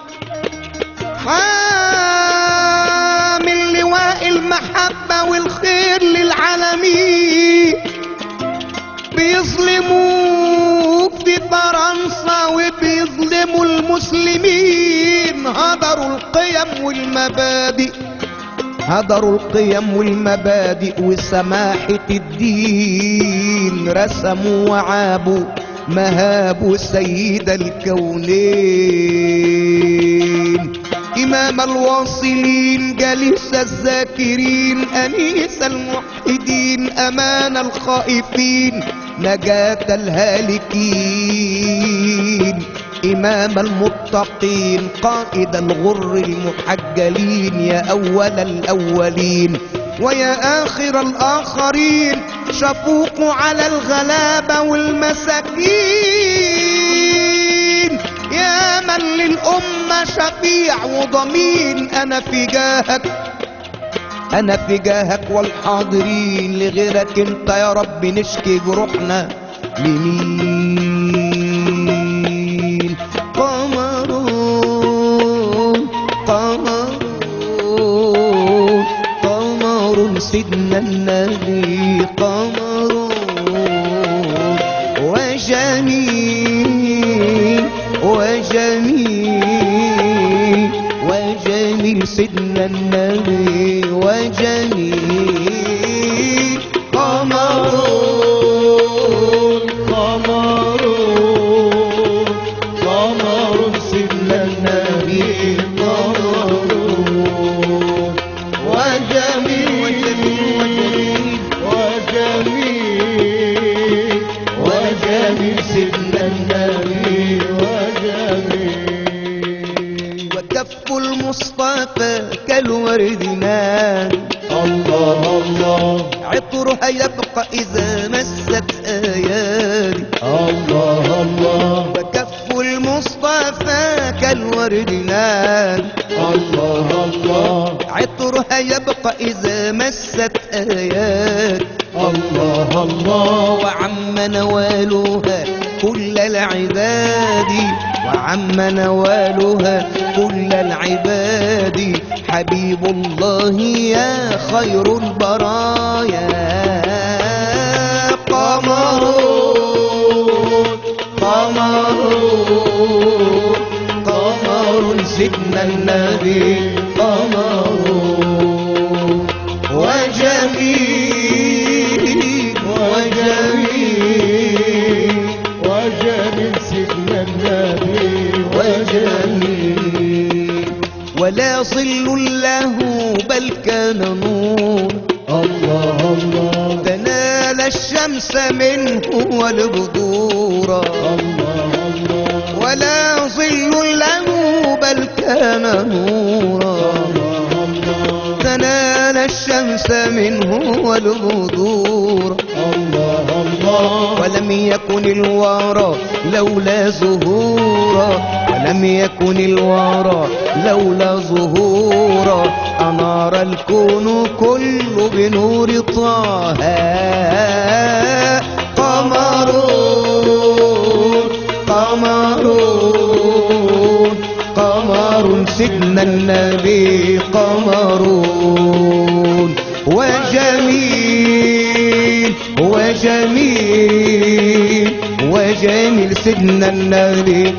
حامل لواء المحبة والخير للعالمين. بيظلموك في فرنسا وبيظلموا المسلمين. هدروا القيم والمبادئ هدروا القيم والمبادئ وسماحة الدين، رسموا وعابوا مهابوا سيد الكونين، إمام الواصلين جليس الذاكرين أنيس الموحدين أمان الخائفين نجاة الهالكين، إمام المتقين قائد الغر المحجلين، يا أول الأولين ويا آخر الآخرين، شفوق على الغلابة والمساكين، يا من للأمة شفيع وضمين، أنا في جاهك أنا في جاهك والحاضرين، لغيرك أنت يا رب نشكي جروحنا لمين؟ قمرون قمرون قمر سيدنا النبي، قمرون وجميل وجميل وجميل سيدنا النبي وجميل، قمرون قمرون قمر سيدنا النبي، قمرون وجميل وجميل وجميل سيدنا النبي وجميل، وكف المصطفى كالورد نار، الله الله عطرها يبقى إذا مست آيادي، الله الله وكف المصطفى كالورد نار، الله الله عطرها يبقى إذا مست آيات، الله الله وعم نوالها كل العباد، وعم نوالها كل العباد، حبيب الله يا خير البرايا، قمرون قمرون قمر سيدنا النبي، قمرون وجميل وجميل وجميل سيدنا النبي وجميل، ولا ظل له بل كان نور، الله الله تنال الشمس منه والبذور، الله الله ولا ظل له بل كان نورا، تنال الشمس منه والبذور، الله الله ولم يكن الورى لولا ظهورا، ولم يكن الورى لولا ظهورا، أنار الكون كله بنور طه، قمرون قمرون قمر سيدنا النبي، قمرون وجميل وجميل وجميل سيدنا النبي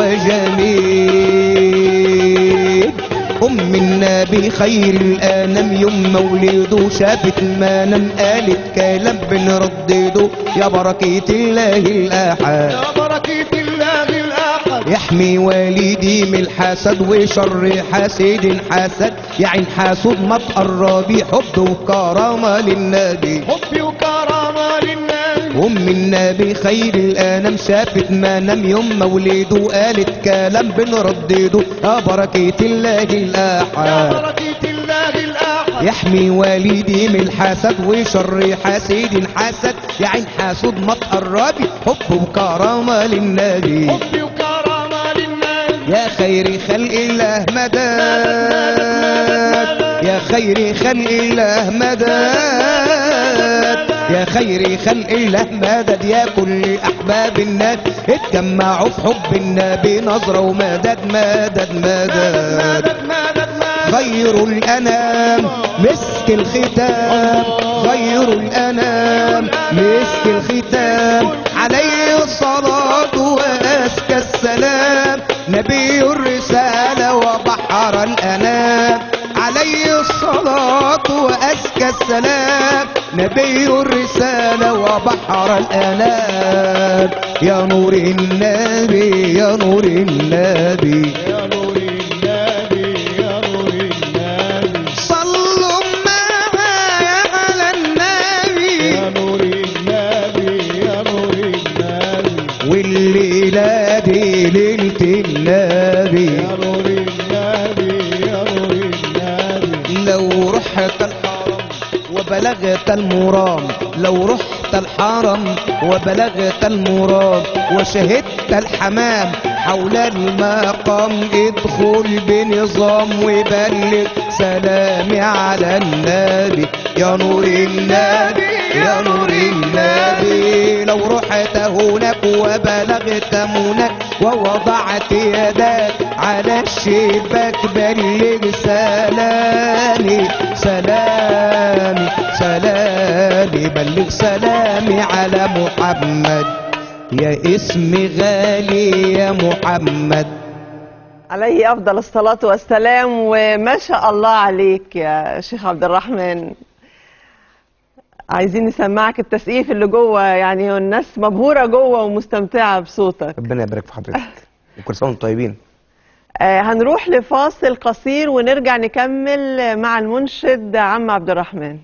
وجميل، أم النبي خير الأنام يوم مولده شافت ما نام، قالت كلام بنردده يا بركة الله الأحد، يا بركة الله الأحد، يحمي والدي من الحسد وشر حاسد حسد، يا عين حاسد ما تقربي، حب وكرامة للنبي، حب وكرامة للنبي، أم النبي خير الأنام شافت ما نام يوم مولده، قالت كلام بنردده يا بركة الله يا الأحد، بركة الله الأحد، يحمي والدي من الحسد وشر حاسد حسد، يا عين حاسد ما تقربي، حب وكرامة للنبي، حب وكرامة للنبي، يا خير خلق الله مداد، يا خير خلق الله مداد، يا خير خلق الله مدد، يا كل احباب الناس اتجمعوا في حب النبي، نظره ومدد مدد مدد، غير الانام مسك الختام، غير الانام مسك الختام، عليه الصلاه وازكى السلام، نبي الرساله وبحر الانام، عليه الصلاه والسلام نبي الرسالة وبحر الآلام يا نور النبي يا نور النبي يا نور النبي يا نور النبي صلوا معايا على النبي يا نور النبي يا نور النبي والليلة دي ليلة النبي يا نور النبي يا نور النبي لو رحت الحرم وبلغت المرام لو رحت الحرم وبلغت المرام وشهدت الحمام حول المقام ادخل بنظام وبلغ سلامي على النبي يا نور النبي يا نور النبي لو رحت هناك وبلغت مناك ووضعت يداك على الشباك بلغ سلامي سلامي سلامي بلغ سلامي على محمد يا اسم غالي يا محمد عليه افضل الصلاه والسلام. وما شاء الله عليك يا شيخ عبد الرحمن، عايزين نسمعك التسقيف اللي جوه، يعني الناس مبهوره جوه ومستمتعه بصوتك. ربنا يبارك في حضرتك وكل سنه وانتم طيبين. آه هنروح لفاصل قصير ونرجع نكمل مع المنشد عم عبد الرحمن.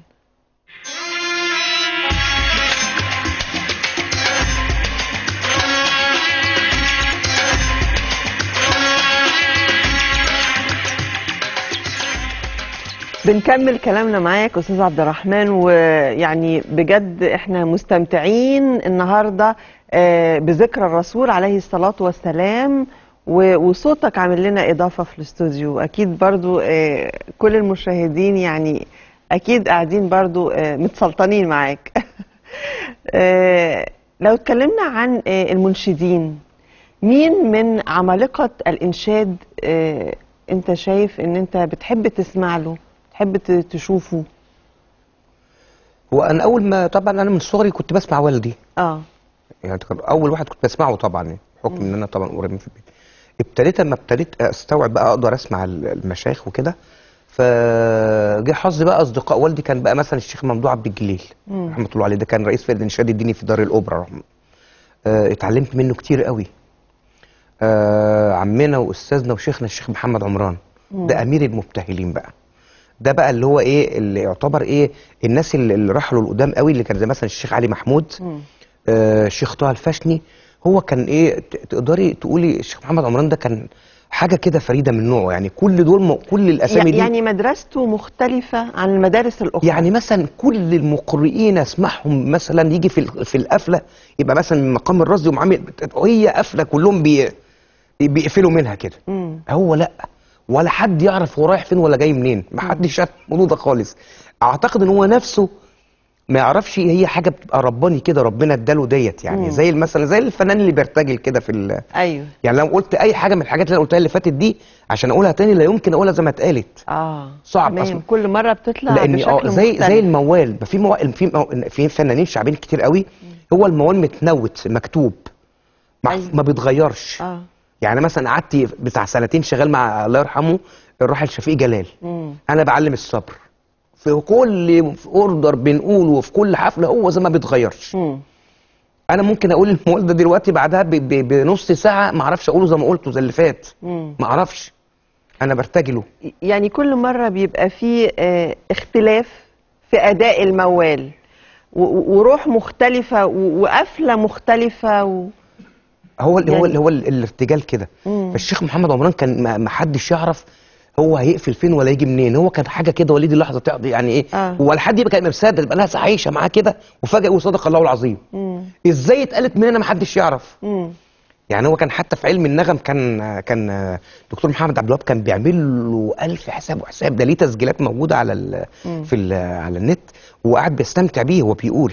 بنكمل كلامنا معاك استاذ عبد الرحمن، ويعني بجد احنا مستمتعين النهارده بذكرى الرسول عليه الصلاه والسلام، وصوتك عامل لنا اضافه في الاستوديو. اكيد برضو كل المشاهدين يعني اكيد قاعدين برضو متسلطنين معاك. لو اتكلمنا عن المنشدين، مين من عمالقه الانشاد انت شايف ان انت بتحب تسمع له، تحب تشوفه؟ هو انا اول ما طبعا انا من صغري كنت بسمع والدي. اه يعني كان اول واحد كنت بسمعه طبعا بحكم ان انا طبعا قريب في البيت. ابتديت اما ابتديت استوعب بقى اقدر اسمع المشايخ وكده، فجه حظي بقى اصدقاء والدي كان بقى مثلا الشيخ ممدوح عبد الجليل رحمه الله عليه، ده كان رئيس فرقه الانشاد الديني في دار الاوبرا رحمه. آه اتعلمت منه كتير قوي. آه عمنا واستاذنا وشيخنا الشيخ محمد عمران، ده امير المبتهلين بقى. ده بقى اللي هو ايه اللي يعتبر ايه الناس اللي, اللي راحوا له القدام قوي، اللي كان زي مثلا الشيخ علي محمود، آه الشيخ طه الفشني. هو كان ايه تقدري تقولي الشيخ محمد عمران ده كان حاجه كده فريده من نوعه، يعني كل دول م... كل الاسامي دي يعني مدرسته مختلفه عن المدارس الاخرى. يعني مثلا كل المقرئين اسمعهم مثلا يجي في في القفله يبقى مثلا من مقام الرصد ومعامل هي قفله كلهم بي... بيقفلوا منها كده. هو لا، ولا حد يعرف هو رايح فين ولا جاي منين، ما حدش عارف الموضوع ده خالص. اعتقد ان هو نفسه ما يعرفش هي حاجه بتبقى رباني كده، ربنا اداله ديت يعني. مم. زي مثلا زي الفنان اللي بيرتجل كده في ال... ايوه يعني لو قلت اي حاجه من الحاجات اللي انا قلتها اللي فاتت دي عشان اقولها تاني لا يمكن اقولها زي ما اتقالت. اه صعب اصلا، كل مره بتطلع لأن بشكل زي مختلف. زي الموال، في موال في مو... في فنانين شعبيين كتير قوي هو الموال متنوت مكتوب ما, أيوة. ما بيتغيرش. اه يعني مثلا قعدت بتاع سنتين شغال مع الله يرحمه الراحل شفيق جلال. مم. انا بعلم الصبر في كل اوردر بنقوله وفي كل حفله هو زي ما بيتغيرش. مم. انا ممكن اقول الموال ده دلوقتي بعدها ب... ب... بنص ساعه ما اعرفش اقوله زي ما قلته زي اللي فات. مم. ما اعرفش، انا برتجله. يعني كل مره بيبقى فيه اه اختلاف في اداء الموال و... وروح مختلفه و... وقفله مختلفه و... هو يعني هو هو الارتجال كده. فالشيخ محمد عمران كان ما حدش يعرف هو هيقفل فين ولا يجي منين، هو كان حاجه كده وليد اللحظه تقضي يعني ايه. آه. ولا حد يبقى كان مصدق يبقى لها عايشه معاه كده وفجاه يقول صدق الله العظيم. مم. ازاي اتقالت من هنا ما حدش يعرف. مم. يعني هو كان حتى في علم النغم كان كان دكتور محمد عبد الوهاب كان بيعمل له ألف حساب وحساب، ده ليه تسجيلات موجوده على ال في ال على النت وقاعد بيستمتع بيه وهو بيقول.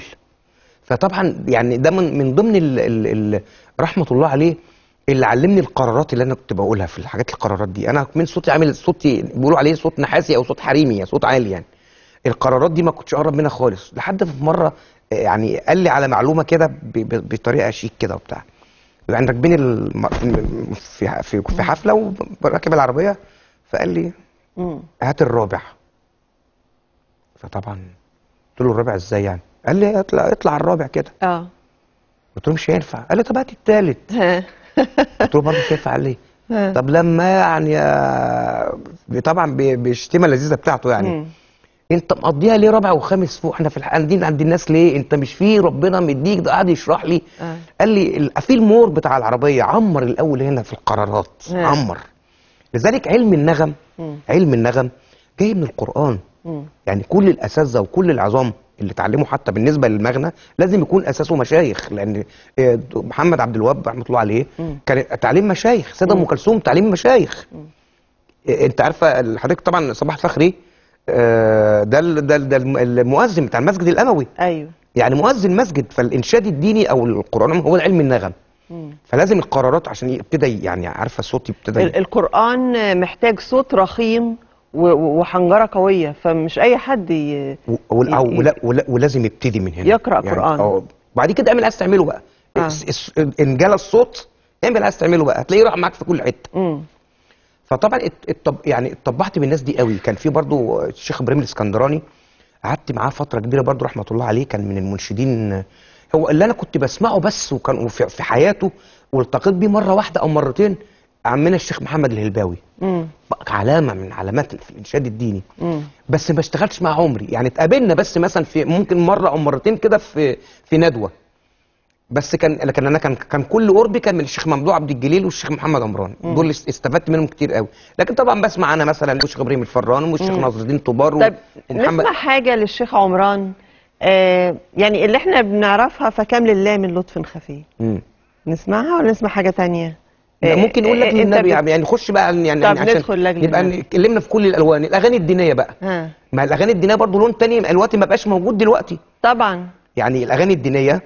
فطبعا يعني ده من من ضمن ال ال ال رحمه الله عليه اللي علمني القرارات اللي انا كنت بقولها في الحاجات القرارات دي. انا من صوتي عامل صوتي بيقولوا عليه صوت نحاسي او صوت حريمي، يعني صوت عالي. يعني القرارات دي ما كنتش اقرب منها خالص لحد في مره يعني قال لي على معلومه كده بطريقه شيك كده وبتاع. يعني راكبين الم... في في في حفله وراكب العربيه فقال لي هات الرابع. فطبعا قلت له الرابع ازاي يعني؟ قال لي اطلع اطلع الرابع كده. اه قلت له مش هينفع. قال لي طب هات التالت. قلت له برضه مش هينفع ليه؟ طب لما يعني طبعا بالشتيمه اللذيذه بتاعته يعني م. انت مقضيها ليه رابع وخامس فوق؟ احنا في الحقيقه عند الناس ليه؟ انت مش فيه ربنا مديك؟ ده قاعد يشرح لي. آه. قال لي في المور بتاع العربيه عمر الاول هنا في القرارات. آه. عمر. لذلك علم النغم م. علم النغم جاي من القران. م. يعني كل الاساتذه وكل العظام اللي اتعلموا حتى بالنسبه للمغنى لازم يكون اساسه مشايخ، لان محمد عبد الوهاب رحمه الله عليه م. كان تعليم مشايخ، سيده ام كلثوم تعليم مشايخ. م. انت عارفه حضرتك طبعا صباح الفخري ده ده ده المؤذن بتاع المسجد الاموي. ايوه يعني مؤذن مسجد، فالانشاد الديني او القران هو علم النغم. م. فلازم القرارات عشان يبتدي يعني عارفه الصوت يبتدي. القران محتاج صوت رخيم وحنجره قويه، فمش اي حد ي... ولا ولا ولا ولازم يبتدي من هنا يقرا يعني قران. اه وبعد كده اعمل عايز تعمله بقى. آه. ان جال الصوت اعمل عايز تعمله بقى، هتلاقيه راح معاك في كل حته. فطبعا الطب يعني اتطبعت بالناس دي قوي. كان في برضو الشيخ ابراهيم الاسكندراني قعدت معاه فتره كبيره برضو رحمه الله عليه، كان من المنشدين. هو اللي انا كنت بسمعه بس، وكان في حياته والتقيت بيه مره واحده او مرتين عمنا الشيخ محمد الهلباوي. امم علامه من علامات في الانشاد الديني. مم. بس ما اشتغلتش معاه عمري، يعني اتقابلنا بس مثلا في ممكن مره او مرتين كده في في ندوه بس. كان لكن انا كان كان كل قربي كان من الشيخ ممدوح عبد الجليل والشيخ محمد عمران. مم. دول استفدت منهم كتير قوي. لكن طبعا بسمع انا مثلا الشيخ ابراهيم الفران والشيخ ناصر الدين طوبار. طب ومحمد. نسمع حاجه للشيخ عمران آه يعني اللي احنا بنعرفها فكم لله من لطف خفي. امم نسمعها ولا نسمع حاجه ثانيه؟ ممكن نقول لك النبي يعني نخش بقى يعني طب عشان ندخل لجل يبقى اتكلمنا في كل الالوان. الاغاني الدينيه بقى ها. ما الاغاني الدينيه برضو لون تاني دلوقتي ما بقاش موجود دلوقتي طبعا. يعني الاغاني الدينيه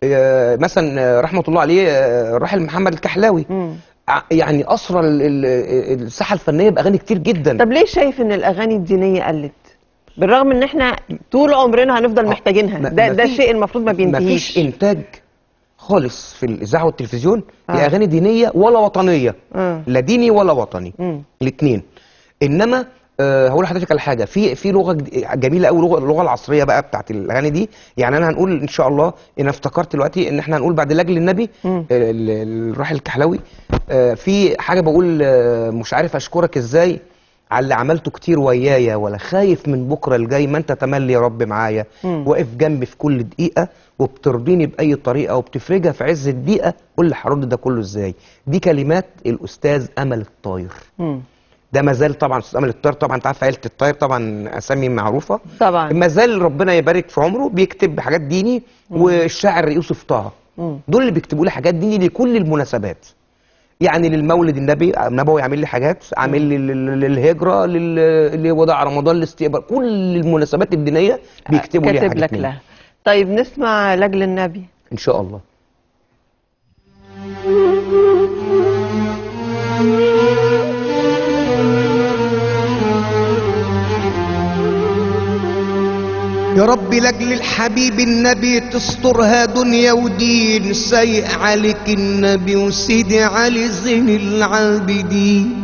مثلا رحمه الله عليه الراحل محمد الكحلاوي م. يعني اسرى الساحه الفنيه باغاني كتير جدا. طب ليه شايف ان الاغاني الدينيه قلت بالرغم ان احنا طول عمرنا هنفضل محتاجينها؟ ده ده الشيء المفروض ما بينتهيش. مفيش انتاج خالص في الاذاعه والتلفزيون آه. لاغاني دينيه ولا وطنيه. آه. لا ديني ولا وطني الاثنين. انما أه هقول لحضرتك على حاجه، في في لغه جميله قوي، لغه اللغه العصريه بقى بتاعت الاغاني دي. يعني انا هنقول ان شاء الله، انا افتكرت دلوقتي ان احنا هنقول بعد لاجل النبي الراحل الكحلاوي أه في حاجه بقول أه مش عارف اشكرك ازاي على اللي عملته كتير ويايا، ولا خايف من بكره الجاي، ما انت تملي يا رب معايا، واقف جنبي في كل دقيقه وبترضيني باي طريقه وبتفرجها في عز الدقيقه، قول لي هرد ده كله ازاي. دي كلمات الاستاذ امل الطاير. م. ده ما زال طبعا استاذ امل الطاير، طبعا انت عارف عيله الطاير طبعا اسامي معروفه طبعا. ما زال ربنا يبارك في عمره بيكتب حاجات ديني. م. والشاعر يوسف طه دول اللي بيكتبوا لي حاجات ديني لكل المناسبات. يعني للمولد النبي النبوي عامل لي حاجات، عامل لي للهجره، لوداع رمضان، للاستقبال، كل المناسبات الدينيه بيكتبوا لي حاجات كاتب لك لها. طيب نسمع لاجل النبي ان شاء الله. يا رب لاجل الحبيب النبي تسترها دنيا ودين، سايق عليك النبي وسيدي علي زين العابدين.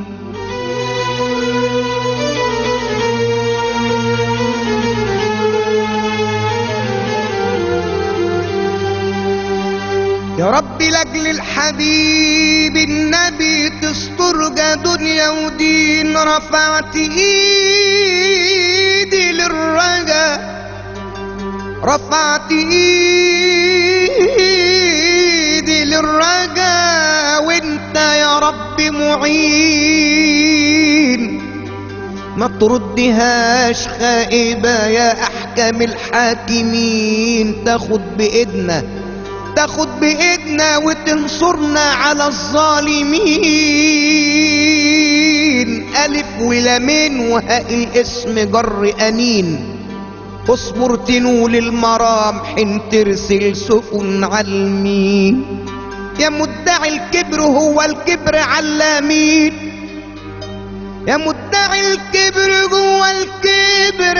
يا رب لاجل الحبيب النبي تسترجى دنيا ودين، رفعت ايدي للرجا، رفعت ايدي للرجا، وانت يا رب معين، ما تردهاش خائبة يا احكم الحاكمين. تاخد بايدنا تاخد بايدنا وتنصرنا على الظالمين. الف ولامين وهاء الاسم جر انين، اصبر تنول المرام حين ترسل سفن علمين. يا مدعي الكبر هو الكبر علامين، يا مدعي الكبر جوه الكبر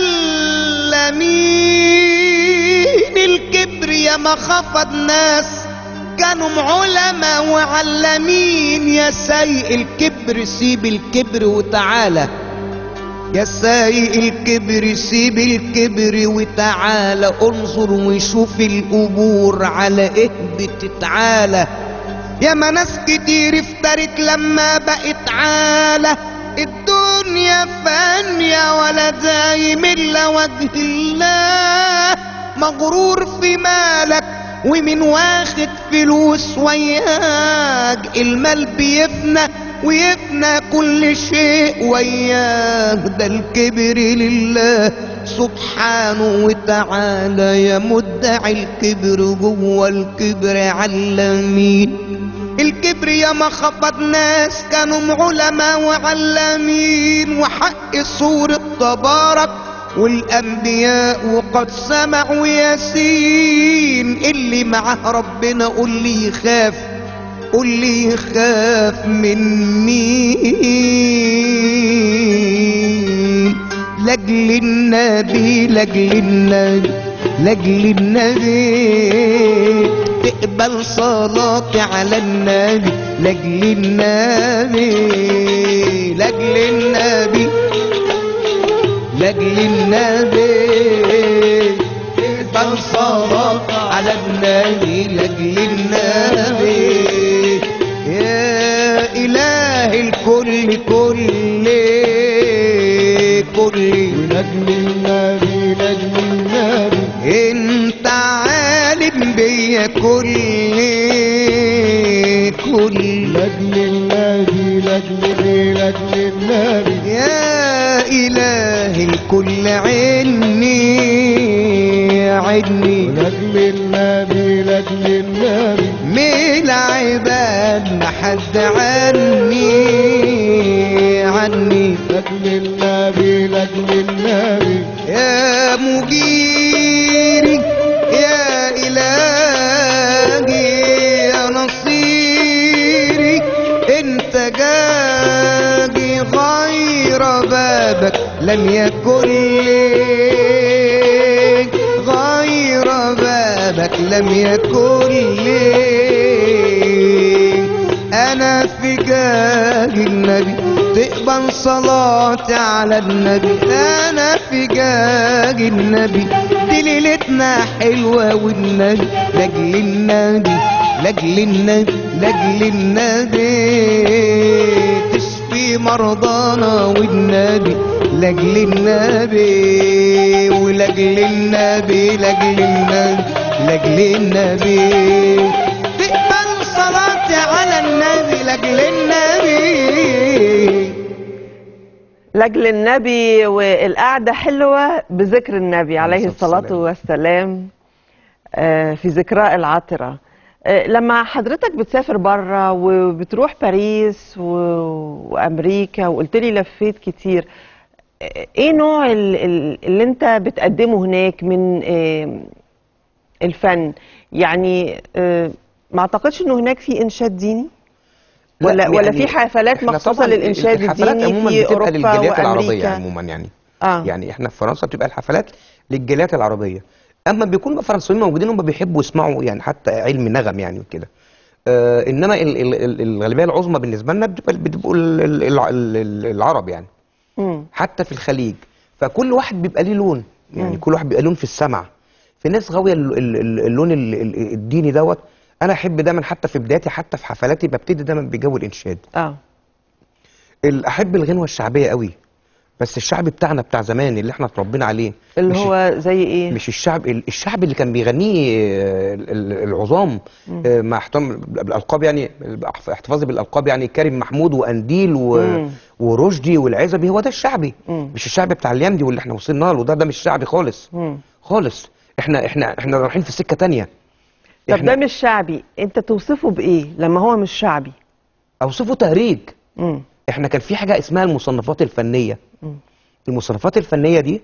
علامين. الكبر يا ما خفض ناس كانوا علماء وعلامين. يا سايق الكبر سيب الكبر وتعالى يا سايق الكبر سيب الكبر وتعالى انظر وشوف القبور على ايه بتتعالى. يا ما ناس كتير افترت لما بقت عالة، الدنيا فانية ولا دايم الا وجه الله، مغرور في مالك ومن واخد فلوس وياك، المال بيفنى ويفنى كل شيء وياه، ده الكبر لله سبحانه وتعالى، يا مدعي الكبر جوه الكبر علمين. الكبر يا ما خفض ناس كانوا علماء وعلامين، وحق سورة تبارك والانبياء وقد سمعوا ياسين، اللي معاه ربنا قول لي يخاف، قول لي يخاف من مين؟ لاجل النبي لاجل النبي لاجل النبي تقبل صلاتي على النبي، لاجل النبي لاجل النبي لاجل النبي تقبل صلاتي على النبي، لاجل النبي يا إله الكل كل كل لاجل النبي لاجل النبي انت عالم بيا كل كل لاجل النبي لاجل لاجل النبي يا إله الكل عني عني لاجل النبي لاجل النبي ميل عباد ما حد عني عني لاجل النبي لاجل النبي يا مجيري يا إلهي يا نصيري، انت جاجي غير بابك لم يكن لي، غير بابك لم يكن لي، انا في جاج النبي تقبل صلاتي على النبي، انا في جاج النبي دي ليلتنا حلوه والنبي لاجل النبي لاجل النبي لاجل النبي تشفي مرضانا والنبي لاجل النبي ولاجل النبي لاجل النبي لاجل النبي تقبل صلاتي على النبي لاجل النبي لاجل النبي. والقعدة حلوة بذكر النبي عليه الصلاة والسلام في ذكرى العطرة. لما حضرتك بتسافر بره وبتروح باريس وأمريكا وقلت لي لفيت كتير، ايه نوع اللي انت بتقدمه هناك من الفن؟ يعني ما اعتقدش انه هناك في انشاد ديني ولا يعني ولا في حفلات مخصوصه للانشاد الديني في اوروبا للجاليات وامريكا العربيه عموما يعني آه. يعني احنا في فرنسا بتبقى الحفلات للجاليات العربيه، اما بيكون بقى فرنسيين موجودين هم بيحبوا يسمعوا يعني حتى علم نغم يعني وكده. آه انما ال ال ال الغالبيه العظمى بالنسبه لنا بتبقوا العرب يعني. م. حتى في الخليج، فكل واحد بيبقى ليه لون يعني. م. كل واحد بيبقى لون في السمع. في ناس غاويه اللون الديني دوت. انا احب دايما حتى في بدايتي حتى في حفلاتي ببتدي دايما بجو الانشاد. اه احب الغنوه الشعبيه قوي، بس الشعبي بتاعنا بتاع زمان اللي احنا اتربينا عليه، اللي هو زي ايه؟ مش الشعب الشعب اللي كان بيغنيه العظام مع احترام بالالقاب يعني، احتفاظي بالالقاب يعني، كريم محمود وقنديل و... ورشدي والعزبي، هو ده الشعبي. مم. مش الشعب بتاع اليمدي واللي احنا وصلنا له ده، ده مش شعبي خالص. مم. خالص. احنا احنا احنا رايحين في سكه ثانيه. طب ده مش شعبي، انت توصفه بايه لما هو مش شعبي؟ اوصفه تهريج. مم. احنا كان في حاجه اسمها المصنفات الفنيه. مم. المصنفات الفنيه دي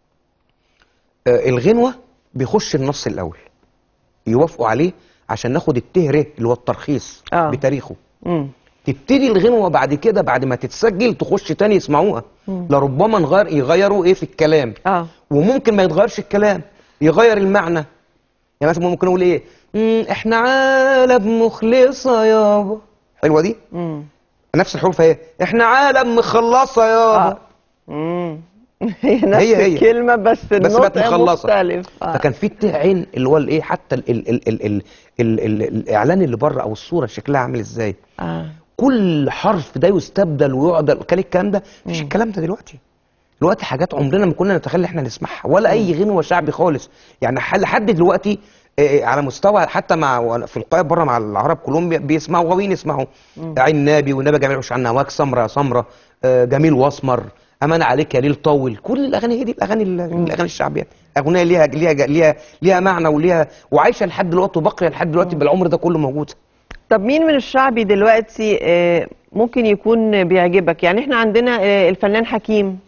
آه الغنوه بيخش النص الاول يوافقوا عليه عشان ناخد التهره اللي هو الترخيص آه. بتاريخه. مم. تبتدي الغنوه بعد كده بعد ما تتسجل تخش تاني يسمعوها. مم. لربما نغير يغيروا ايه في الكلام. آه. وممكن ما يتغيرش الكلام، يغير المعنى. يعني مثلا ممكن اقول ايه؟ احنا عالم مخلصه يابا. حلوه دي؟ مم. نفس الحروف اهي. احنا عالم مخلصه يابا. آه. امم هي نفس هي هي. الكلمه بس بس بقت النطق مخلصه. مختلف. آه. فكان في الت عين اللي هو الايه، حتى ال ال ال ال ال ال ال الاعلان اللي بره او الصوره شكلها عامل ازاي، اه كل حرف ده يستبدل ويعدل. كان الكلام ده مفيش الكلام ده دلوقتي. دلوقتي حاجات عمرنا ما كنا نتخيل احنا نسمعها، ولا اي غنوه شعبي خالص. يعني ح- لحد دلوقتي آه، على مستوى حتى مع وأنا في القاء بره مع العرب كلهم بي- بيسمعوا غاويين يسمعوا عين نابي والنبي جميل وش عنا هواك سمره يا سمره، آه، جميل واسمر، امان عليك يا ليل طول. كل الاغاني هي دي الاغاني ال- الاغاني الشعبيه. اغنيه ليها ليها ليها ليها معنى وليها وعايشه لحد دلوقتي وباقيه لحد دلوقتي بالعمر ده كله موجوده. طب مين من الشعبي دلوقتي آه، ممكن يكون بيعجبك؟ يعني احنا عندنا آه، الفنان حكيم،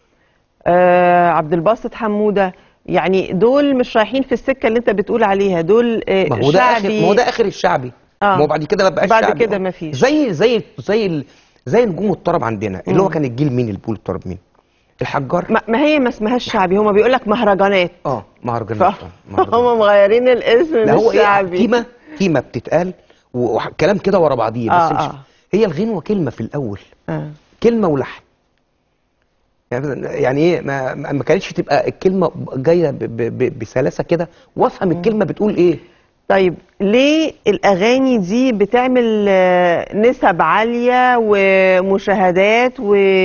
آه، عبد الباسط حمودة، يعني دول مش رايحين في السكة اللي انت بتقول عليها، دول آه، ما هو ده اخر شعبي. ما هو ده اخر الشعبي. آه. ما هو بعد كده ما بقاش بعد شعبي. كده آه. مفيش. زي زي زي ال- زي نجوم الطرب عندنا اللي هو مم. كان الجيل مين اللي بيقول الطرب مين؟ الحجار. ما ما هي ما اسمهاش شعبي، هما بيقول لك مهرجانات. اه مهرجانات. ف... آه، مهرجانات. هم مغيرين الاسم لا هو مش ايه، شعبي. تيمه تيمه بتتقال وكلام كده ورا بعضيه بس آه، مش آه. هي الغنوه كلمه في الاول، آه. كلمه ولحن. يعني يعني ايه، ما, ما ما كانتش تبقى الكلمه جايه ب- ب- ب- بسلاسه كده وافهم الكلمه بتقول ايه. طيب ليه الأغاني دي بتعمل آه، نسب عالية ومشاهدات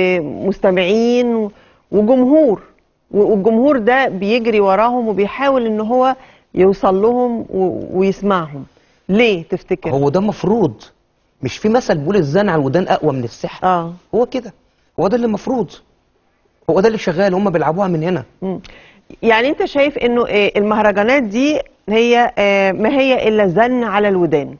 ومستمعين وجمهور، والجمهور ده بيجري وراهم وبيحاول ان هو يوصل لهم و- ويسمعهم؟ ليه تفتكر؟ هو ده مفروض، مش في مثل بيقول الزن على الودان اقوى من السحر. اه هو كده، هو ده اللي المفروض، هو ده اللي شغال، هم بيلعبوها من هنا. مم. يعني انت شايف انه آه، المهرجانات دي هي آه، ما هي الا زن على الودان،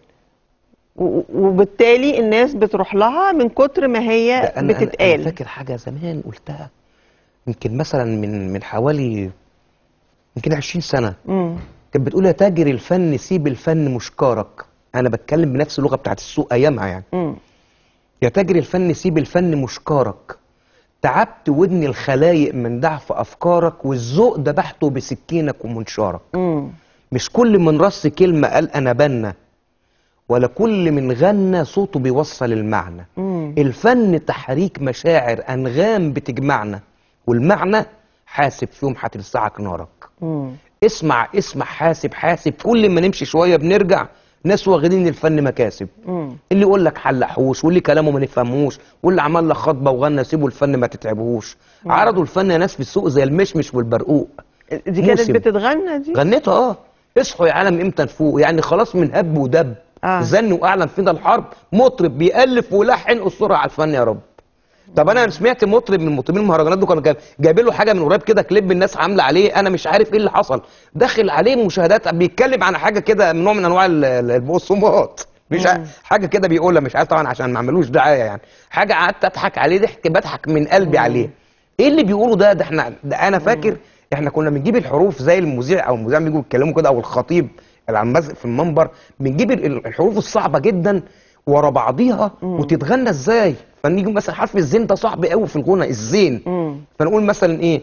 و- وبالتالي الناس بتروح لها من كتر ما ده هي انا انا أنا بتتقال. فاكر حاجه زمان قلتها، يمكن مثلا من من حوالي يمكن عشرين سنه، مم. كانت بتقول يا تاجر الفن سيب الفن مشكارك. انا بتكلم بنفس اللغه بتاعت السوق ايامها يعني. مم. يا تاجر الفن سيب الفن مشكارك، تعبت ودن الخلايق من ضعف افكارك، والذوق ذبحته بسكينك ومنشارك. مم. مش كل من رص كلمه قال انا بنا، ولا كل من غنى صوته بيوصل المعنى. مم. الفن تحريك مشاعر انغام بتجمعنا، والمعنى حاسب في يوم هتلسعك نارك. مم. اسمع اسمع حاسب حاسب، كل ما نمشي شويه بنرجع ناس واخدين الفن مكاسب. مم. اللي يقول لك حلحوش، واللي كلامه ما نفهموش، واللي عمل لك خطبه وغنى سيبوا الفن ما تتعبوهوش. عرضوا الفن يا ناس في السوق زي المشمش والبرقوق. دي كانت موسم. بتتغنى دي؟ غنيتها اه. اصحوا يا عالم امتى نفوق، يعني خلاص من هب ودب. آه. زن واعلن فينا الحرب، مطرب بيألف ويلحن استرها على الفن يا رب. طب انا سمعت مطرب من مطربين المهرجانات دول كانوا جايب- جايبين له حاجه من قريب كده، كليب الناس عامله عليه، انا مش عارف ايه اللي حصل، داخل عليه مشاهدات بيتكلم عن حاجه كده من نوع من انواع ال- ال- البقسماط، مش ع- حاجه كده بيقولها، مش عارف طبعا عشان ما عملوش دعايه يعني. حاجه قعدت اضحك عليه ضحك بضحك من قلبي عليه. ايه اللي بيقولوا ده؟ ده احنا ده انا فاكر احنا كنا بنجيب الحروف زي المذيع او المذيع بيجوا يتكلموا كده او الخطيب اللي عم ماسك في المنبر، بنجيب ال- الحروف الصعبه جدا ورا بعضيها وتتغنى ازاي. فنيجي مثلا حرف الزين ده صعب قوي في الغنى، الزين. مم. فنقول مثلا ايه،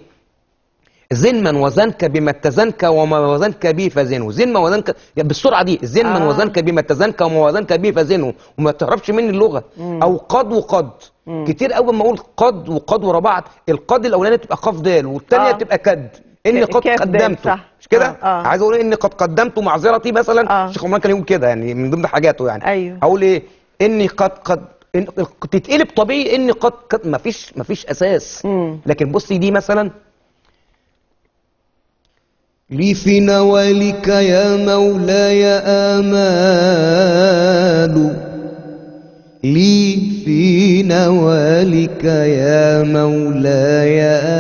زين من وزنك بما اتزنك وما وزنك به فزنه، زين ما وزنك يعني بالسرعه دي، زين من آه. وزنك بما اتزنك وما وزنك به فزنه، وما تعرفش مني اللغه. او قد وقد، كتير قوي لما اقول قد وقد ورا بعض، القد الاولانيه تبقى قاف دال والثانيه آه. تبقى كد، اني ك- قد كاف دال، قدمته، صح. مش كده؟ آه، آه. عايز اقول اني قد قدمت معذرتي مثلا. آه. الشيخ عمر كان يقول كده يعني من ضمن حاجاته يعني. أيوه. اقول ايه، اني قد قد إن تتقلب طبيعي اني قد قد مفيش مفيش اساس. مم. لكن بصي دي مثلا، لي في نوالك يا مولاي آمال، لي في نوالك يا مولاي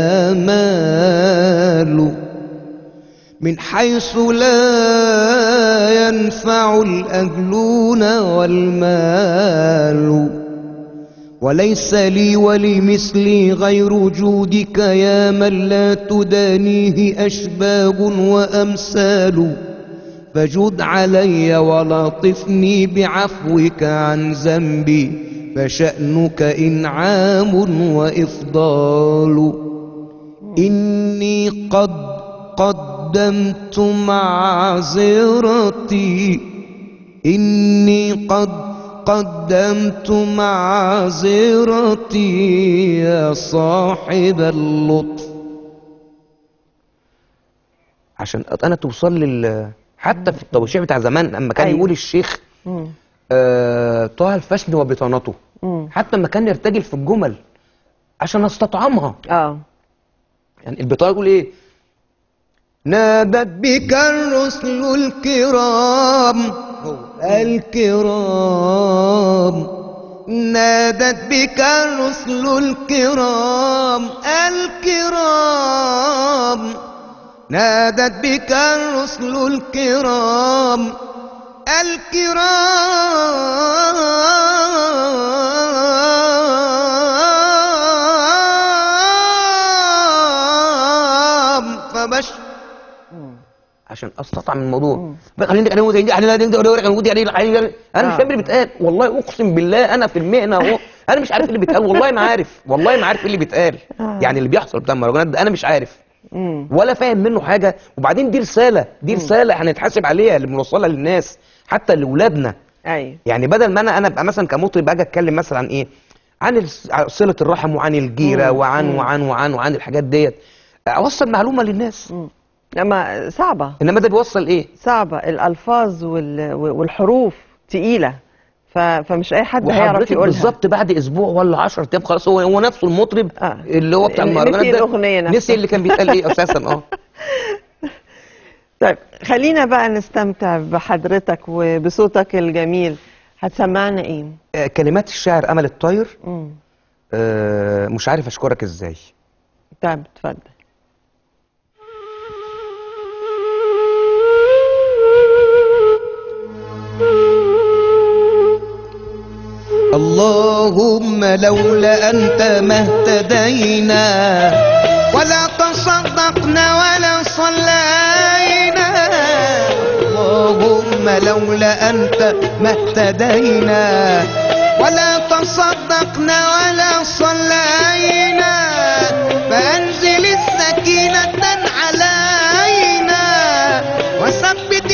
آمال، من حيث لا ينفع الأهلون والمال، وليس لي ولمثلي غير جودك يا من لا تدانيه أشباه وأمثال، فجد علي ولطفني بعفوك عن ذنبي، فشأنك إنعام وإفضال. إني قد قدمت معذرتي، إني قد قدمت معذرتي يا صاحب اللطف. عشان انا توصل لل حتى في التوشيح بتاع زمان اما كان أيوة. يقول الشيخ آه طه الفشن وبطانته، حتى لما كان يرتجل في الجمل عشان استطعمها. اه يعني البطانه يقول ايه؟ نادت بك الرسل الكرام الكرام، نادت بك الرسل الكرام الكرام، نادت بك الرسل الكرام الكرام فبش عشان استطعم الموضوع. خليني انا انا مش فاهم اللي بيتقال، والله اقسم بالله انا في المهنه اهو انا مش عارف اللي بيتقال، والله ما عارف، والله ما عارف ايه اللي بيتقال. يعني اللي بيحصل بتاع المهرجانات ده انا مش عارف ولا فاهم منه حاجه. وبعدين دي رساله، دي رساله هنتحاسب عليها اللي بنوصلها للناس حتى لاولادنا. ايوه يعني بدل ما انا انا ابقى مثلا كمطرب اجي اتكلم مثلا عن ايه؟ عن صله الرحم وعن الجيره وعن وعن وعن وعن الحاجات ديت، اوصل معلومه للناس. لما صعبه، انما ده بيوصل ايه؟ صعبه، الالفاظ وال... والحروف تقيله، ف... فمش اي حد هيعرف يقولها. بالظبط بعد اسبوع ولا عشرة ايام خلاص هو هو نفسه المطرب آه. اللي هو بتاع المهرجانات نسي الاغنيه نفسها، نسي اللي كان بيتقال ايه اساسا. اه طيب خلينا بقى نستمتع بحضرتك وبصوتك الجميل. هتسمعنا ايه؟ آه كلمات الشاعر امل الطاير. آه مش عارف اشكرك ازاي. طيب اتفضل. اللهم لولا أنت ما اهتدينا ولا تصدقنا ولا صلينا، اللهم لولا أنت ما اهتدينا ولا تصدقنا ولا صلينا، فأنزل السكينة علينا وثبت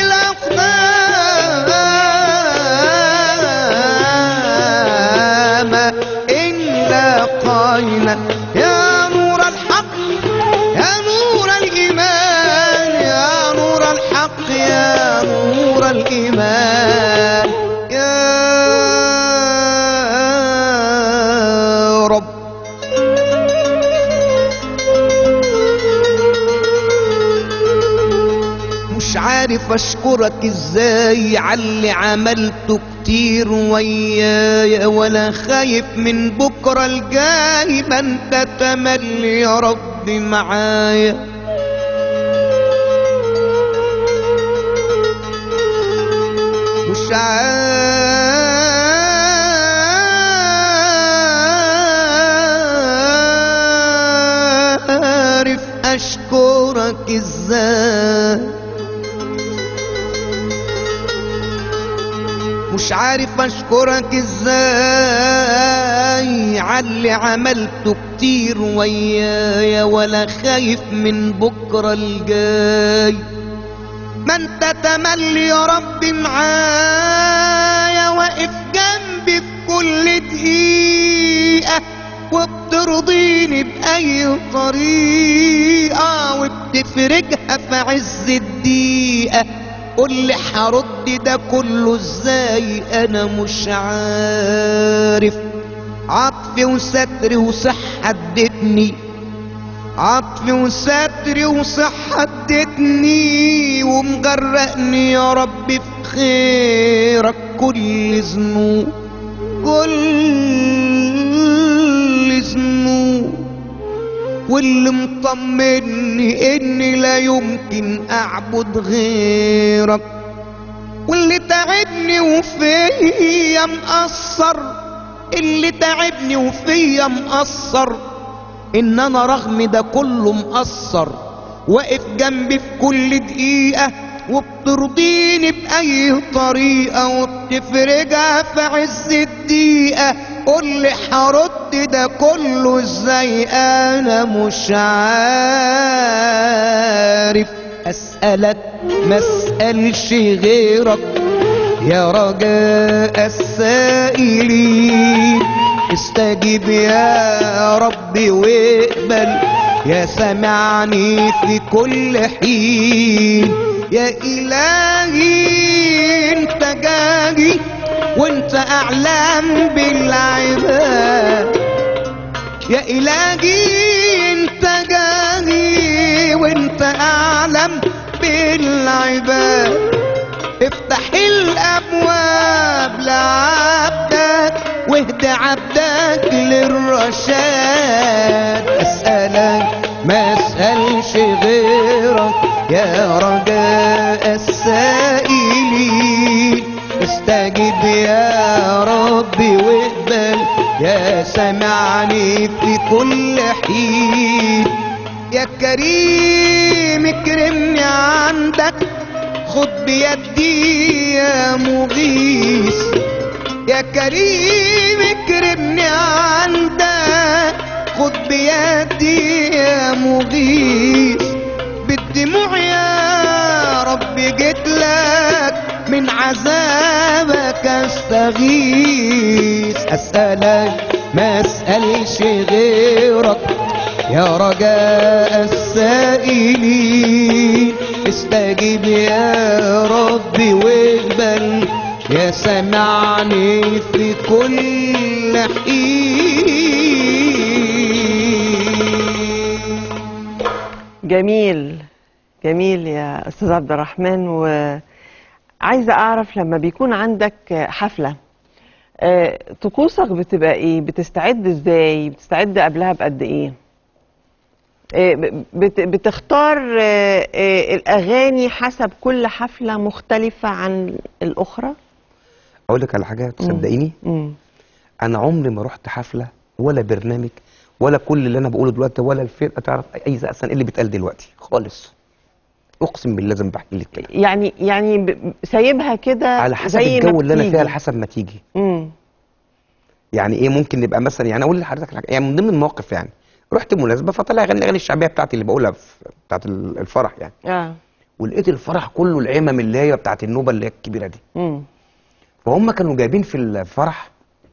الأقدام إن لاقينا، يا نور الحق يا نور الإيمان، يا نور الحق يا نور الإيمان يا رب. مش عارف اشكرك ازاي عاللي عملته كتير ويايا، ولا خايف من بكره الجاي، ما انت تملي يا رب معايا. مش عارف اشكرك ازاي، مش عارف اشكرك ازاي عاللي عملته كتير ويايا، ولا خايف من بكره الجاي، ما انت تملي يا رب معايا، واقف جنبي في كل دقيقه وبترضيني بأي طريقة وبتفرجها في عز الدقيقة. قولي هرد ده كله ازاي انا مش عارف. عطفي وستري وصحة ادتني، عطفي وستري وصحة ادتني، ومغرقني يا رب في خيرك كل ذنوب كل ذنوب، واللي مطمني اني لا يمكن اعبد غيرك، واللي تعبني وفيا مقصر، اللي تعبني وفيا مقصر، ان انا رغم ده كله مقصر، واقف جنبي في كل دقيقة وبترضيني بأي طريقة وبتفرجها في عز الدقيقة. قولي هرد ده كله ازاي انا مش عارف. اسألك ما اسألش غيرك، يا رجاء السائلين استجب يا ربي واقبل يا سمعني في كل حين يا إلهي انت جاي وانت اعلم بالعباد يا إلهي انت جاي وانت اعلم بالعباد افتح الابواب لعبدك واهد عبدك للرشاد اسألك ما اسألش غيرك يا رجاء السائلين استجب يا ربي واقبل يا سمعني في كل حين يا كريم اكرمني عندك خد بيدي يا مغيث يا كريم اكرمني عندك خد بيدي يا مغيث بالدموع يا رب جيت لك من عذابك استغيث اسألك ما اسألش غيرك يا رجاء السائلين استجب يا ربي واقبل يا سمعني في كل حين. جميل جميل يا استاذ عبد الرحمن. وعايزه اعرف لما بيكون عندك حفله آه، طقوسك بتبقى ايه؟ بتستعد ازاي؟ بتستعد قبلها بقد ايه؟ بت بتختار آه، آه، الاغاني حسب كل حفله مختلفه عن الاخرى؟ اقول لك على حاجه تصدقيني، مم. انا عمري ما رحت حفله ولا برنامج ولا كل اللي انا بقوله دلوقتي ولا الفرقه تعرف اي اصلا ايه اللي بيتقال دلوقتي خالص. اقسم بالله زي ما بحكي لك كده. يعني يعني ب- سايبها كده على حسب زي ما الجو اللي انا فيه، بتيجي. على حسب ما تيجي. مم. يعني ايه ممكن نبقى مثلا، يعني اقول لحضرتك الحاجة- يعني من ضمن المواقف، يعني رحت مناسبه فطلع اغاني الاغاني الشعبيه بتاعتي اللي بقولها في بتاعت الفرح يعني، اه ولقيت الفرح كله العمم اللي هي بتاعت النوبه اللي هي الكبيره دي. مم. فهم كانوا جايبين في الفرح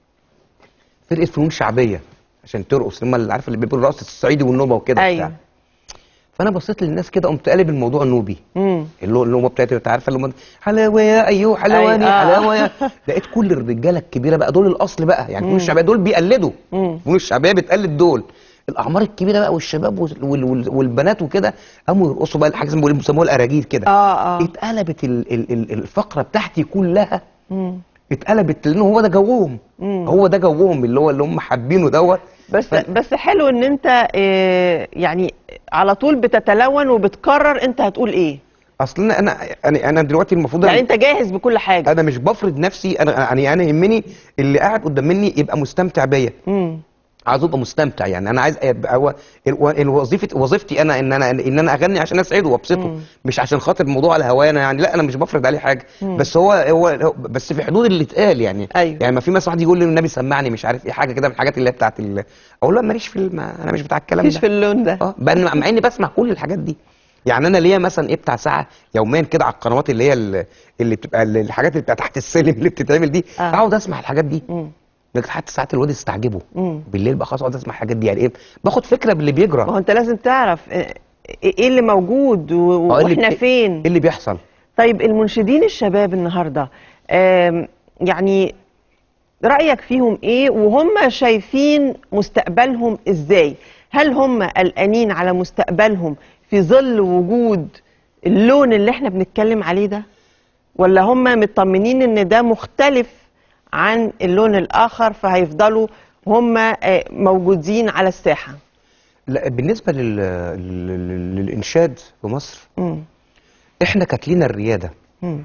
فرقه فنون شعبيه عشان ترقص، هم اللي عارفه اللي بيقولوا الرقص الصعيدي والنوبه وكده ايوه. بتاع. فانا بصيت للناس كده قمت قالب الموضوع النوبي، مم. اللي هو النوبه بتاعتي انت عارفه اللي هم حلاوه يا ايوه حلواني أي- آه. حلاوه يا لقيت كل الرجاله الكبيره بقى دول الاصل بقى، يعني فنون الشعبيه دول بيقلدوا، مم. فنون الشعبيه بتقلد دول الاعمار الكبيره بقى والشباب وال- وال- والبنات وكده قاموا يرقصوا بقى حاجه اسمها بيسموها الاراجيل كده. اه اه اتقلبت ال- ال- ال- الفقره بتاعتي كلها، مم. اتقلبت لان هو ده جوهم، مم. هو ده جوهم اللي هو اللي هم حابينه دوت. بس ف- بس حلو ان انت آه، يعني على طول بتتلون وبتقرر انت هتقول ايه. اصل انا انا انا أنا دلوقتي المفروض يعني أنا- انت جاهز بكل حاجه. انا مش بفرض نفسي، انا يعني انا يهمني اللي قاعد قدام مني يبقى مستمتع بيا، مم. عايز ابقى مستمتع، يعني انا عايز ابقى هو الو- الوظيفه وظيفتي انا ان انا ان انا اغني عشان اسعده وابسطه، مم. مش عشان خاطر الموضوع على هوانا يعني، لا انا مش بفرض عليه حاجه، مم. بس هو هو هو- بس في حدود اللي اتقال يعني. أيوة. يعني ما في مثلا واحد يقول لي النبي سمعني مش عارف ايه حاجه كده من الحاجات اللي هي بتاعت ال... اقول له ماليش في الم... انا مش بتاع الكلام مفيش ده. في اللون ده. اه بقى مع اني بسمع كل الحاجات دي، يعني انا ليا مثلا ايه بتاع ساعه يوميا كده على القنوات اللي هي ال- اللي بتبقى ال- الحاجات اللي بتبقى تحت السلم اللي بتتعمل دي، آه. اقعد اسمع الحاجات دي، مم. لكن حتى ساعات الواد يستعجبوا مم. بالليل بقى خلاص اقعد اسمع الحاجات دي، يعني ايه باخد فكره باللي ما بيجرى. هو انت لازم تعرف آه، ايه اللي موجود و- آه، إيه اللي- واحنا إيه- فين. ايه اللي بيحصل. طيب المنشدين الشباب النهارده آم، يعني رأيك فيهم ايه وهم شايفين مستقبلهم ازاي؟ هل هم قلقانين على مستقبلهم في ظل وجود اللون اللي احنا بنتكلم عليه ده؟ ولا هم مطمنين ان ده مختلف عن اللون الاخر فهيفضلوا هم آه، موجودين على الساحة؟ لا بالنسبه لل... لل... للانشاد في مصر مم. احنا كانت لينا الرياده، مم.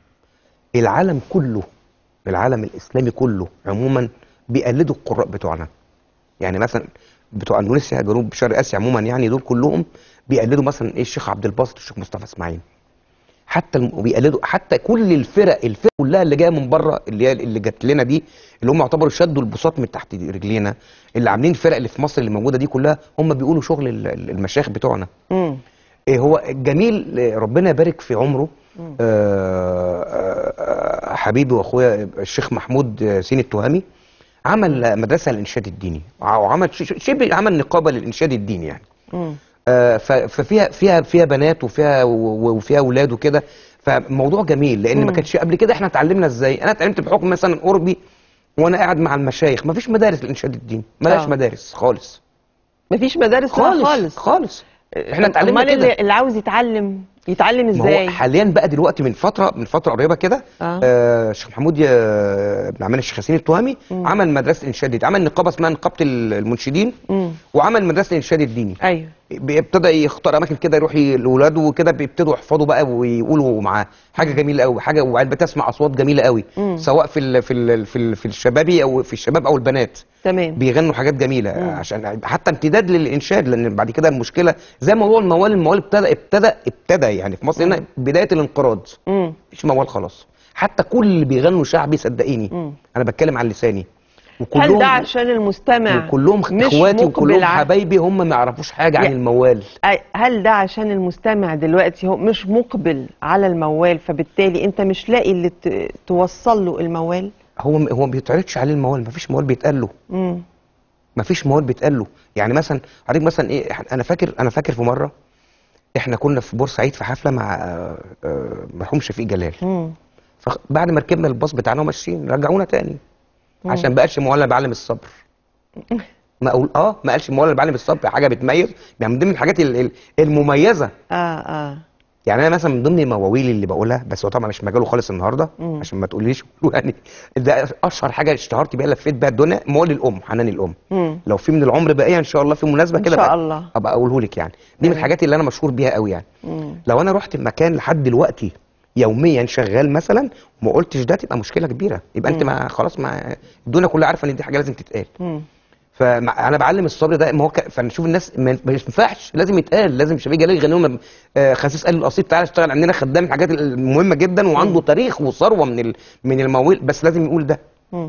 العالم كله العالم الاسلامي كله عموما بيقلدوا القراء بتوعنا، يعني مثلا بتوع اندونيسيا جنوب شرق اسيا عموما يعني دول كلهم بيقلدوا مثلا ايه الشيخ عبد الباسط الشيخ مصطفى اسماعيل، حتى الم... بيقلدوا حتى كل الفرق الفرق كلها اللي جايه من بره اللي هي اللي جت لنا دي اللي هم يعتبروا شدوا البساط من تحت رجلينا، اللي عاملين الفرق اللي في مصر اللي موجوده دي كلها هم بيقولوا شغل ال- ال- المشايخ بتوعنا. مم. إيه هو جميل، ربنا يبارك في عمره. آه، آه، حبيبي واخويا الشيخ محمود سين التهامي عمل مدرسه للانشاد الديني، وعمل شبه عمل نقابه للانشاد الديني يعني. آه ففيها فيها فيها بنات وفيها وفيها اولاد وكده، فموضوع جميل لان ما كانش قبل كده. احنا اتعلمنا ازاي؟ انا اتعلمت بحكم مثلا قربي وانا قاعد مع المشايخ، ما فيش مدارس للانشاد الديني، ملاش آه. مدارس خالص، ما فيش مدارس خالص خالص خالص. احنا اتعلمنا كده. امال اللي عاوز يتعلم يتعلم ازاي؟ هو حاليا بقى دلوقتي من فتره من فتره قريبه كده الشيخ آه محمود بن عمان الشيخ ياسين التهامي عمل مدرسه الانشاد الديني، عمل نقابه اسمها نقابه المنشدين، مم. وعمل مدرسه الانشاد الديني. ايوه، ابتدى يختار اماكن كده يروح لاولاده وكده، بيبتدوا يحفظوا بقى ويقولوا معاه. حاجه جميله قوي، حاجه وبعدين بتسمع اصوات جميله قوي، مم. سواء في ال في ال في, ال في الشبابي او في الشباب او البنات. تمام، بيغنوا حاجات جميله، مم. عشان حتى امتداد للانشاد، لان بعد كده المشكله زي موضوع الموال الموال ابتدى ابتدى ابتدى يعني في مصر هنا بدايه الانقراض، مفيش موال خلاص. حتى كل اللي بيغنوا شعبي صدقيني، مم. انا بتكلم عن لساني، هل ده عشان المستمع وكلهم اخواتي وكلهم حبايبي هم ما يعرفوش حاجه عن الموال؟ هل ده عشان المستمع دلوقتي هو مش مقبل على الموال، فبالتالي انت مش لاقي اللي توصل له الموال؟ هو هو ما بيتعرضش عليه الموال، ما فيش موال بيتقال له، ما فيش موال بيتقال له. يعني مثلا حضرتك مثلا ايه، انا فاكر انا فاكر في مره احنا كنا في بورسعيد في حفله مع مرحوم شفيق جلال، مم. فبعد ما ركبنا الباص بتاعنا وماشيين رجعونا تاني، مم. عشان ما قالش مولانا بعلم الصبر. ما اقول اه ما قالش مولانا بعلم الصبر، حاجه بتميز يعني، من ضمن الحاجات المميزه. اه اه يعني انا مثلا من ضمن المواويل اللي بقولها، بس هو طبعا مش مجاله خالص النهارده، مم. عشان ما تقوليش يعني ده اشهر حاجه اشتهرت بيها لفيت بيها الدنيا، موال الام، حنان الام. مم. لو في من العمر باقيه ان شاء الله في مناسبه كده ان شاء الله ابقى اقوله لك يعني. دي من الحاجات اللي انا مشهور بيها قوي يعني. مم. لو انا رحت مكان لحد دلوقتي يوميا شغال مثلا وما قلتش ده، تبقى مشكله كبيره، يبقى مم. انت مع خلاص مع الدنيا كلها عارفه ان دي حاجه لازم تتقال. مم. فانا بعلم الصبر ده، ما هو ك... فنشوف الناس ما ينفعش، لازم يتقال، لازم شفيق جلال يغني لنا. آه خسيس قال الاصيل تعالى اشتغل عندنا خدام، الحاجات المهمه جدا، وعنده تاريخ وثروه من ال... من المواويل، بس لازم يقول ده. مم.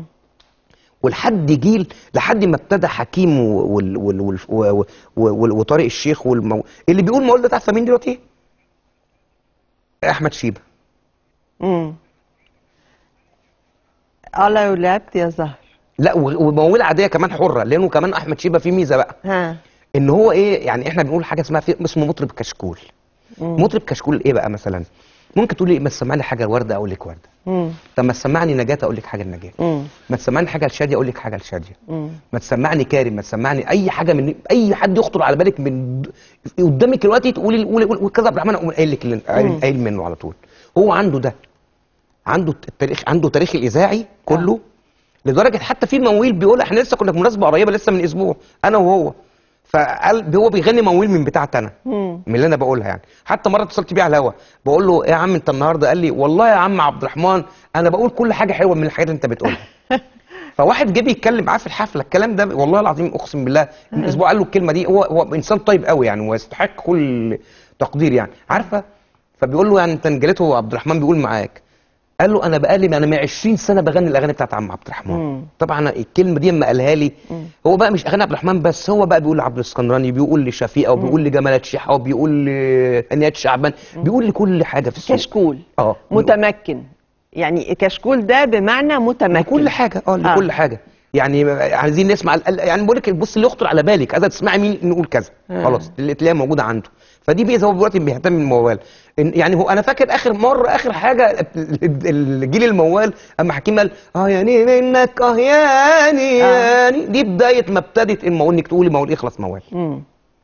ولحد جيل لحد ما ابتدى حكيم وال... وال... وال... وال... وال... وطارق الشيخ والمو... اللي بيقول موال ده، تعرف مين دلوقتي؟ احمد شيبه. امم اه لو لعبت يا زهر. لا ومواويل عاديه كمان حره، لانه كمان احمد شيبه فيه ميزه بقى، ها ان هو ايه يعني، احنا بنقول حاجه اسمها اسمه مطرب كشكول. مم. مطرب كشكول ايه بقى؟ مثلا ممكن تقول لي ما تسمعني حاجه ورده اقول لك ورده، مم. طب ما تسمعني نجاة اقول لك حاجه لنجاة، ما تسمعني حاجه لشاديه اقول لك حاجه لشاديه، ما تسمعني كارم، ما تسمعني اي حاجه من اي حد يخطر على بالك من قدامك دلوقتي، تقولي قولي كذا عبد الرحمن اقوم قايل لك قايل منه على طول. هو عنده ده، عنده التاريخ، عنده تاريخ الاذاعي كله. آه. لدرجه حتى في مواويل بيقول، احنا لسه كنا في مناسبه قريبه لسه من اسبوع انا وهو، فقال هو بيغني مواويل من بتاعتي انا، من اللي انا بقولها يعني. حتى مره اتصلت بيه على الهوا بقول له يا عم انت النهارده، قال لي والله يا عم عبد الرحمن انا بقول كل حاجه حلوه من الحاجات اللي انت بتقولها. فواحد جه بيتكلم معاه في الحفله الكلام ده، والله العظيم اقسم بالله من اسبوع قال له الكلمه دي. هو هو انسان طيب قوي يعني، ويستحق كل تقدير يعني، عارفه. فبيقول له يعني انت انجلته عبد الرحمن بيقول معاك، قال له انا بقالي انا من عشرين سنه بغني الاغاني بتاعت عم عبد الرحمن. مم. طبعا الكلمه دي اما قالها لي، مم. هو بقى مش اغاني عبد الرحمن بس، هو بقى بيقول لعبد الاسكندراني، بيقول لشفيقه، وبيقول لجمالات شيحه، وبيقول لهنيات شعبان، بيقول لكل حاجه في السوق. كشكول اه متمكن يعني، كشكول ده بمعنى متمكن لكل حاجه، اه لكل آه. حاجه يعني. عايزين نسمع يعني، بقول لك بص اللي يخطر على بالك، عايزه تسمعي مين نقول كذا، آه. خلاص اللي تلاقيها موجوده عنده. فدي ميزه، هو دلوقتي بيهتم بالموال يعني. هو انا فاكر اخر مره اخر حاجه الجيل الموال اما حكيم قال اه يعني منك اه يعني يعني، دي بدايه ما ابتدت الموال، انك تقولي موال يخلص موال. مم.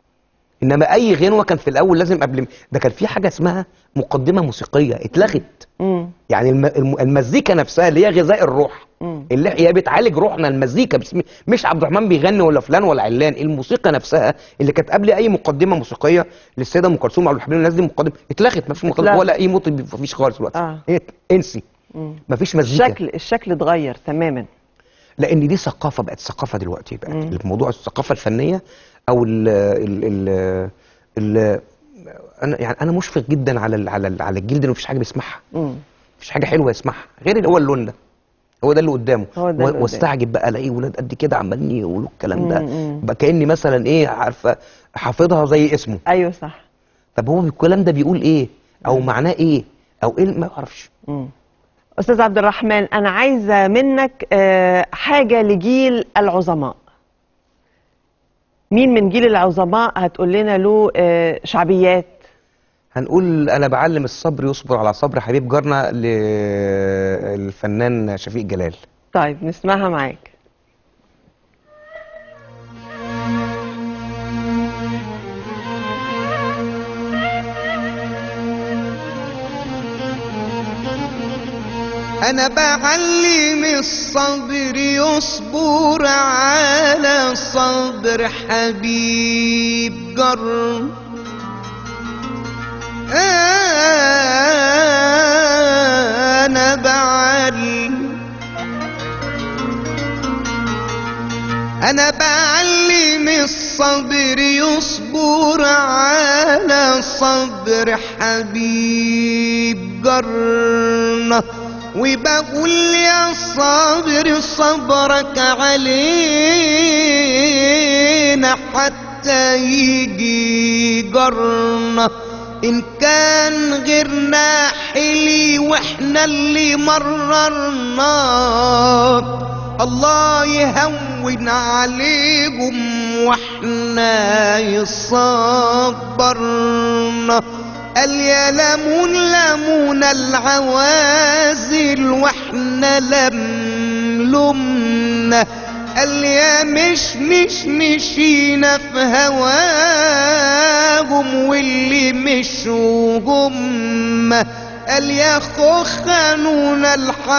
انما اي غنوه كان في الاول لازم قبل ده كان في حاجه اسمها مقدمه موسيقيه اتلغت. مم. يعني المزيكا نفسها اللي هي غذاء الروح، مم. اللي هي بتعالج روحنا، المزيكا مش عبد الرحمن بيغني ولا فلان ولا علان، الموسيقى نفسها اللي كانت قبل اي مقدمه موسيقيه للسيده ام كلثوم او عبد الحليم، الناس دي مقدمه اتلغت، ما فيش مقدمه ولا اي مطرب، ما فيش خالص دلوقتي. آه. انسي، ما فيش مزيكا، الشكل الشكل اتغير تماما، لان دي ثقافه، بقت ثقافه دلوقتي، بقت الموضوع الثقافه الفنيه او ال ال ال ال انا يعني انا مشفق جدا على ال على ال على الجيل ده، مفيش حاجه بيسمعها، مفيش حاجه حلوه يسمعها غير اللي هو اللون ده، هو ده اللي قدامه. واستعجب بقى الاقي ولاد قد كده عمالين يقولوا الكلام ده، بقى كاني مثلا ايه عارفه حافظها زي اسمه. ايوه صح. طب هو الكلام ده بيقول ايه او مم. معناه ايه او ايه، ما اعرفش. أستاذ عبد الرحمن، أنا عايزة منك حاجة لجيل العظماء. مين من جيل العظماء هتقول لنا له شعبيات؟ هنقول أنا بعلم الصبر يصبر على صبر حبيب جارنا للفنان شفيق جلال. طيب نسمعها معاك. أنا بعلم الصبر يصبر على صبر حبيب جر. أنا بعلم أنا بعلم الصبر يصبر على صبر حبيب جرنا، وبقول يا صابر صبرك علينا حتى يجي جرنا. إن كان غيرنا حلي واحنا اللي مررنا، الله يهون عليهم واحنا يصبرنا. قال يا لمون لمون العوازل واحنا لملمنا. قال يا مش مش مشينا في هواهم واللي مشوهم. قال يا خخنونا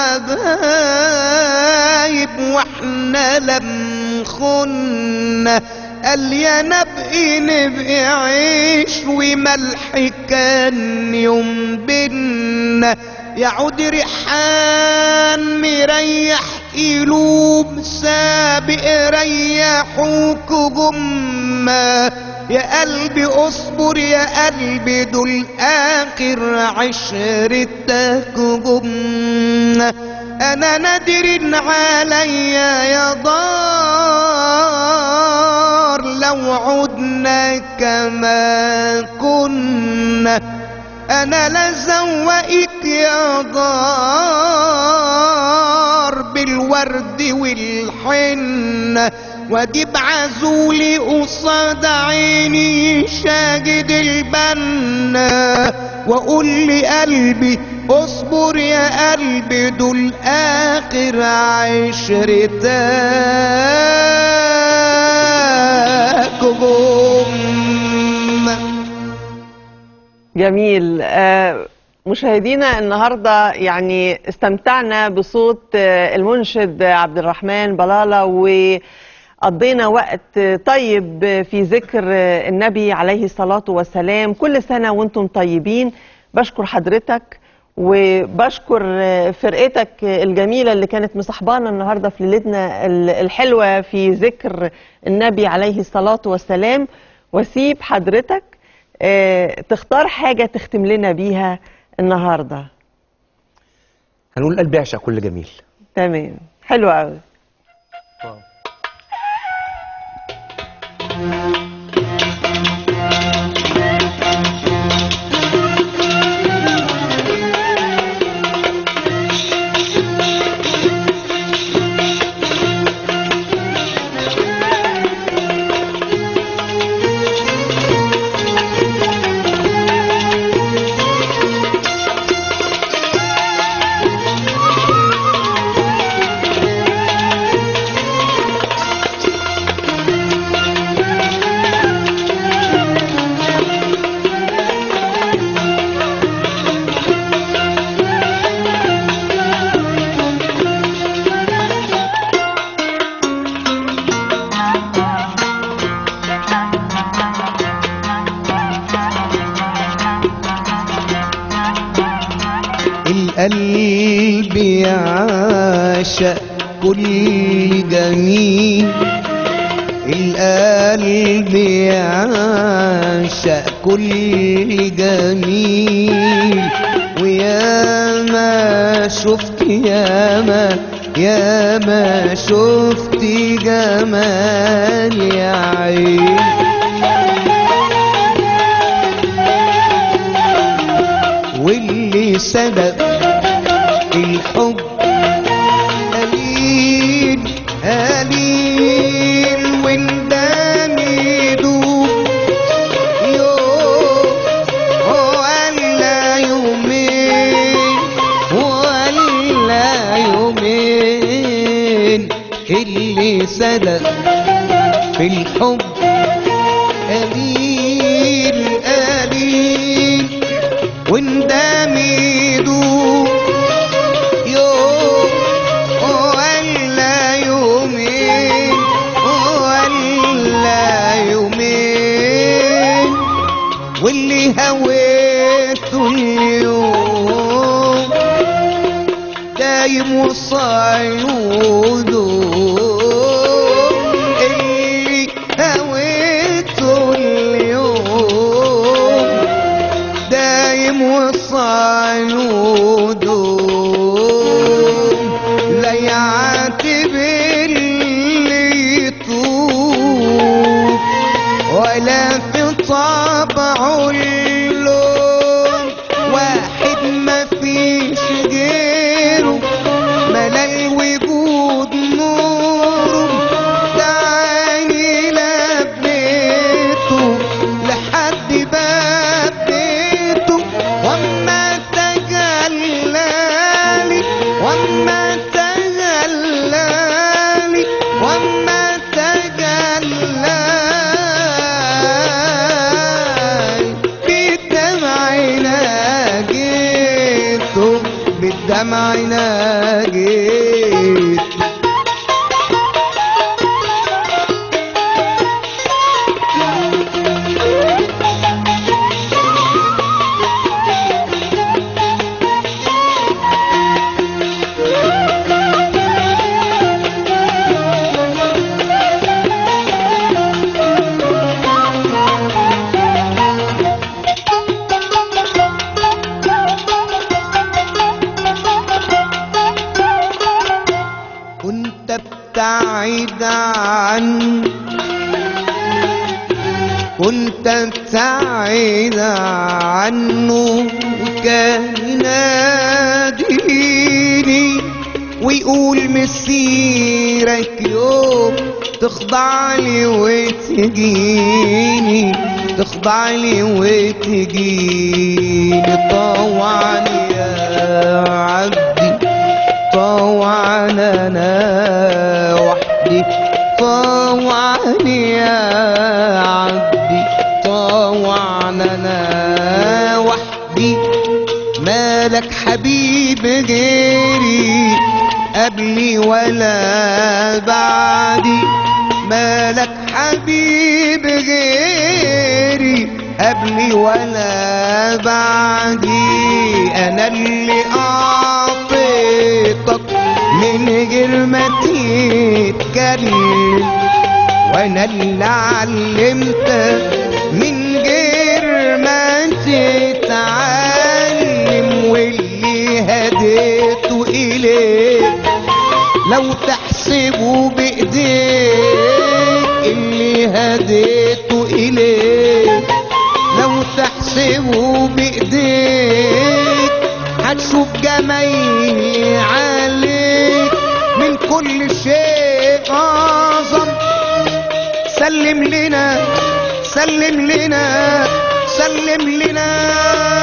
الحبايب واحنا لمخنا. قال يا نبقي نبقي عيش وملح كان يوم بينا. يعود ريحان مريح قلوب سابق ريحوك جمّا. يا قلبي اصبر يا قلبي دول اخر عشرتك جمّا. انا نادر عليا يا دار لو عدنا كما كنا. انا لزوقك يا دار بالورد والحنة، واجيب عزولي قصاد عيني شاجد البنا، واقول لي قلبي اصبر يا قلبي دول اخر عشرتك جم. جميل. آه مشاهدينا النهارده يعني استمتعنا بصوت آه المنشد عبد الرحمن بلالة، وقضينا وقت طيب في ذكر آه النبي عليه الصلاة والسلام. كل سنة وانتم طيبين. بشكر حضرتك وبشكر آه فرقتك الجميلة اللي كانت مصاحبانا النهارده في ليلتنا الحلوة في ذكر النبي عليه الصلاة والسلام. واسيب حضرتك اه تختار حاجة تختم لنا بيها النهاردة. هنقول قلبي يعشق كل جميل. تمام، حلو قوي. القلب يعشق كل جميل، القلب يعشق كل جميل. ويا ما شفت يا ما يا ما شفت جمال يا عين، واللي سبق لك في الحب قليل قليل وندم يدوب يوم ولا يومين ولا يومين واللي هويته اليوم دايم وصعوده اللي هويته اليوم دايم وصعوده لا يعاتب اللي يطوب ولا في طبعه اللوم واحد ما فيش غيره ملا الوجود نوره دعاني لبيته لحد باب بيته واما تجلالي واما تجلالي واما تجلالي بالدمع ناجيته بالدمع ناجيته كنت ابتعد عني كنت ابتعد عنه وكان يناديني ويقول مسيرك يوم تخضع لي وتجيني تخضع لي وتجيني طوعا يا عبدي طوعا انا وحدي طوعا يا عبدي طوعا انا وحدي مالك حبيب غيري قبلي ولا بعدي مالك حبيب غيري قبلي ولا بعدي انا اللي اعطيتك من غير ما تتكلم وانا اللي علمتك من غير ما تتعلم واللي هديته اليك لو تحسبه بايديك اللي هديته اليك لو تحسبه بايديك هتشوف جمايلي عليك من كل شيء اعظم سلم لنا سلم لنا سلم لنا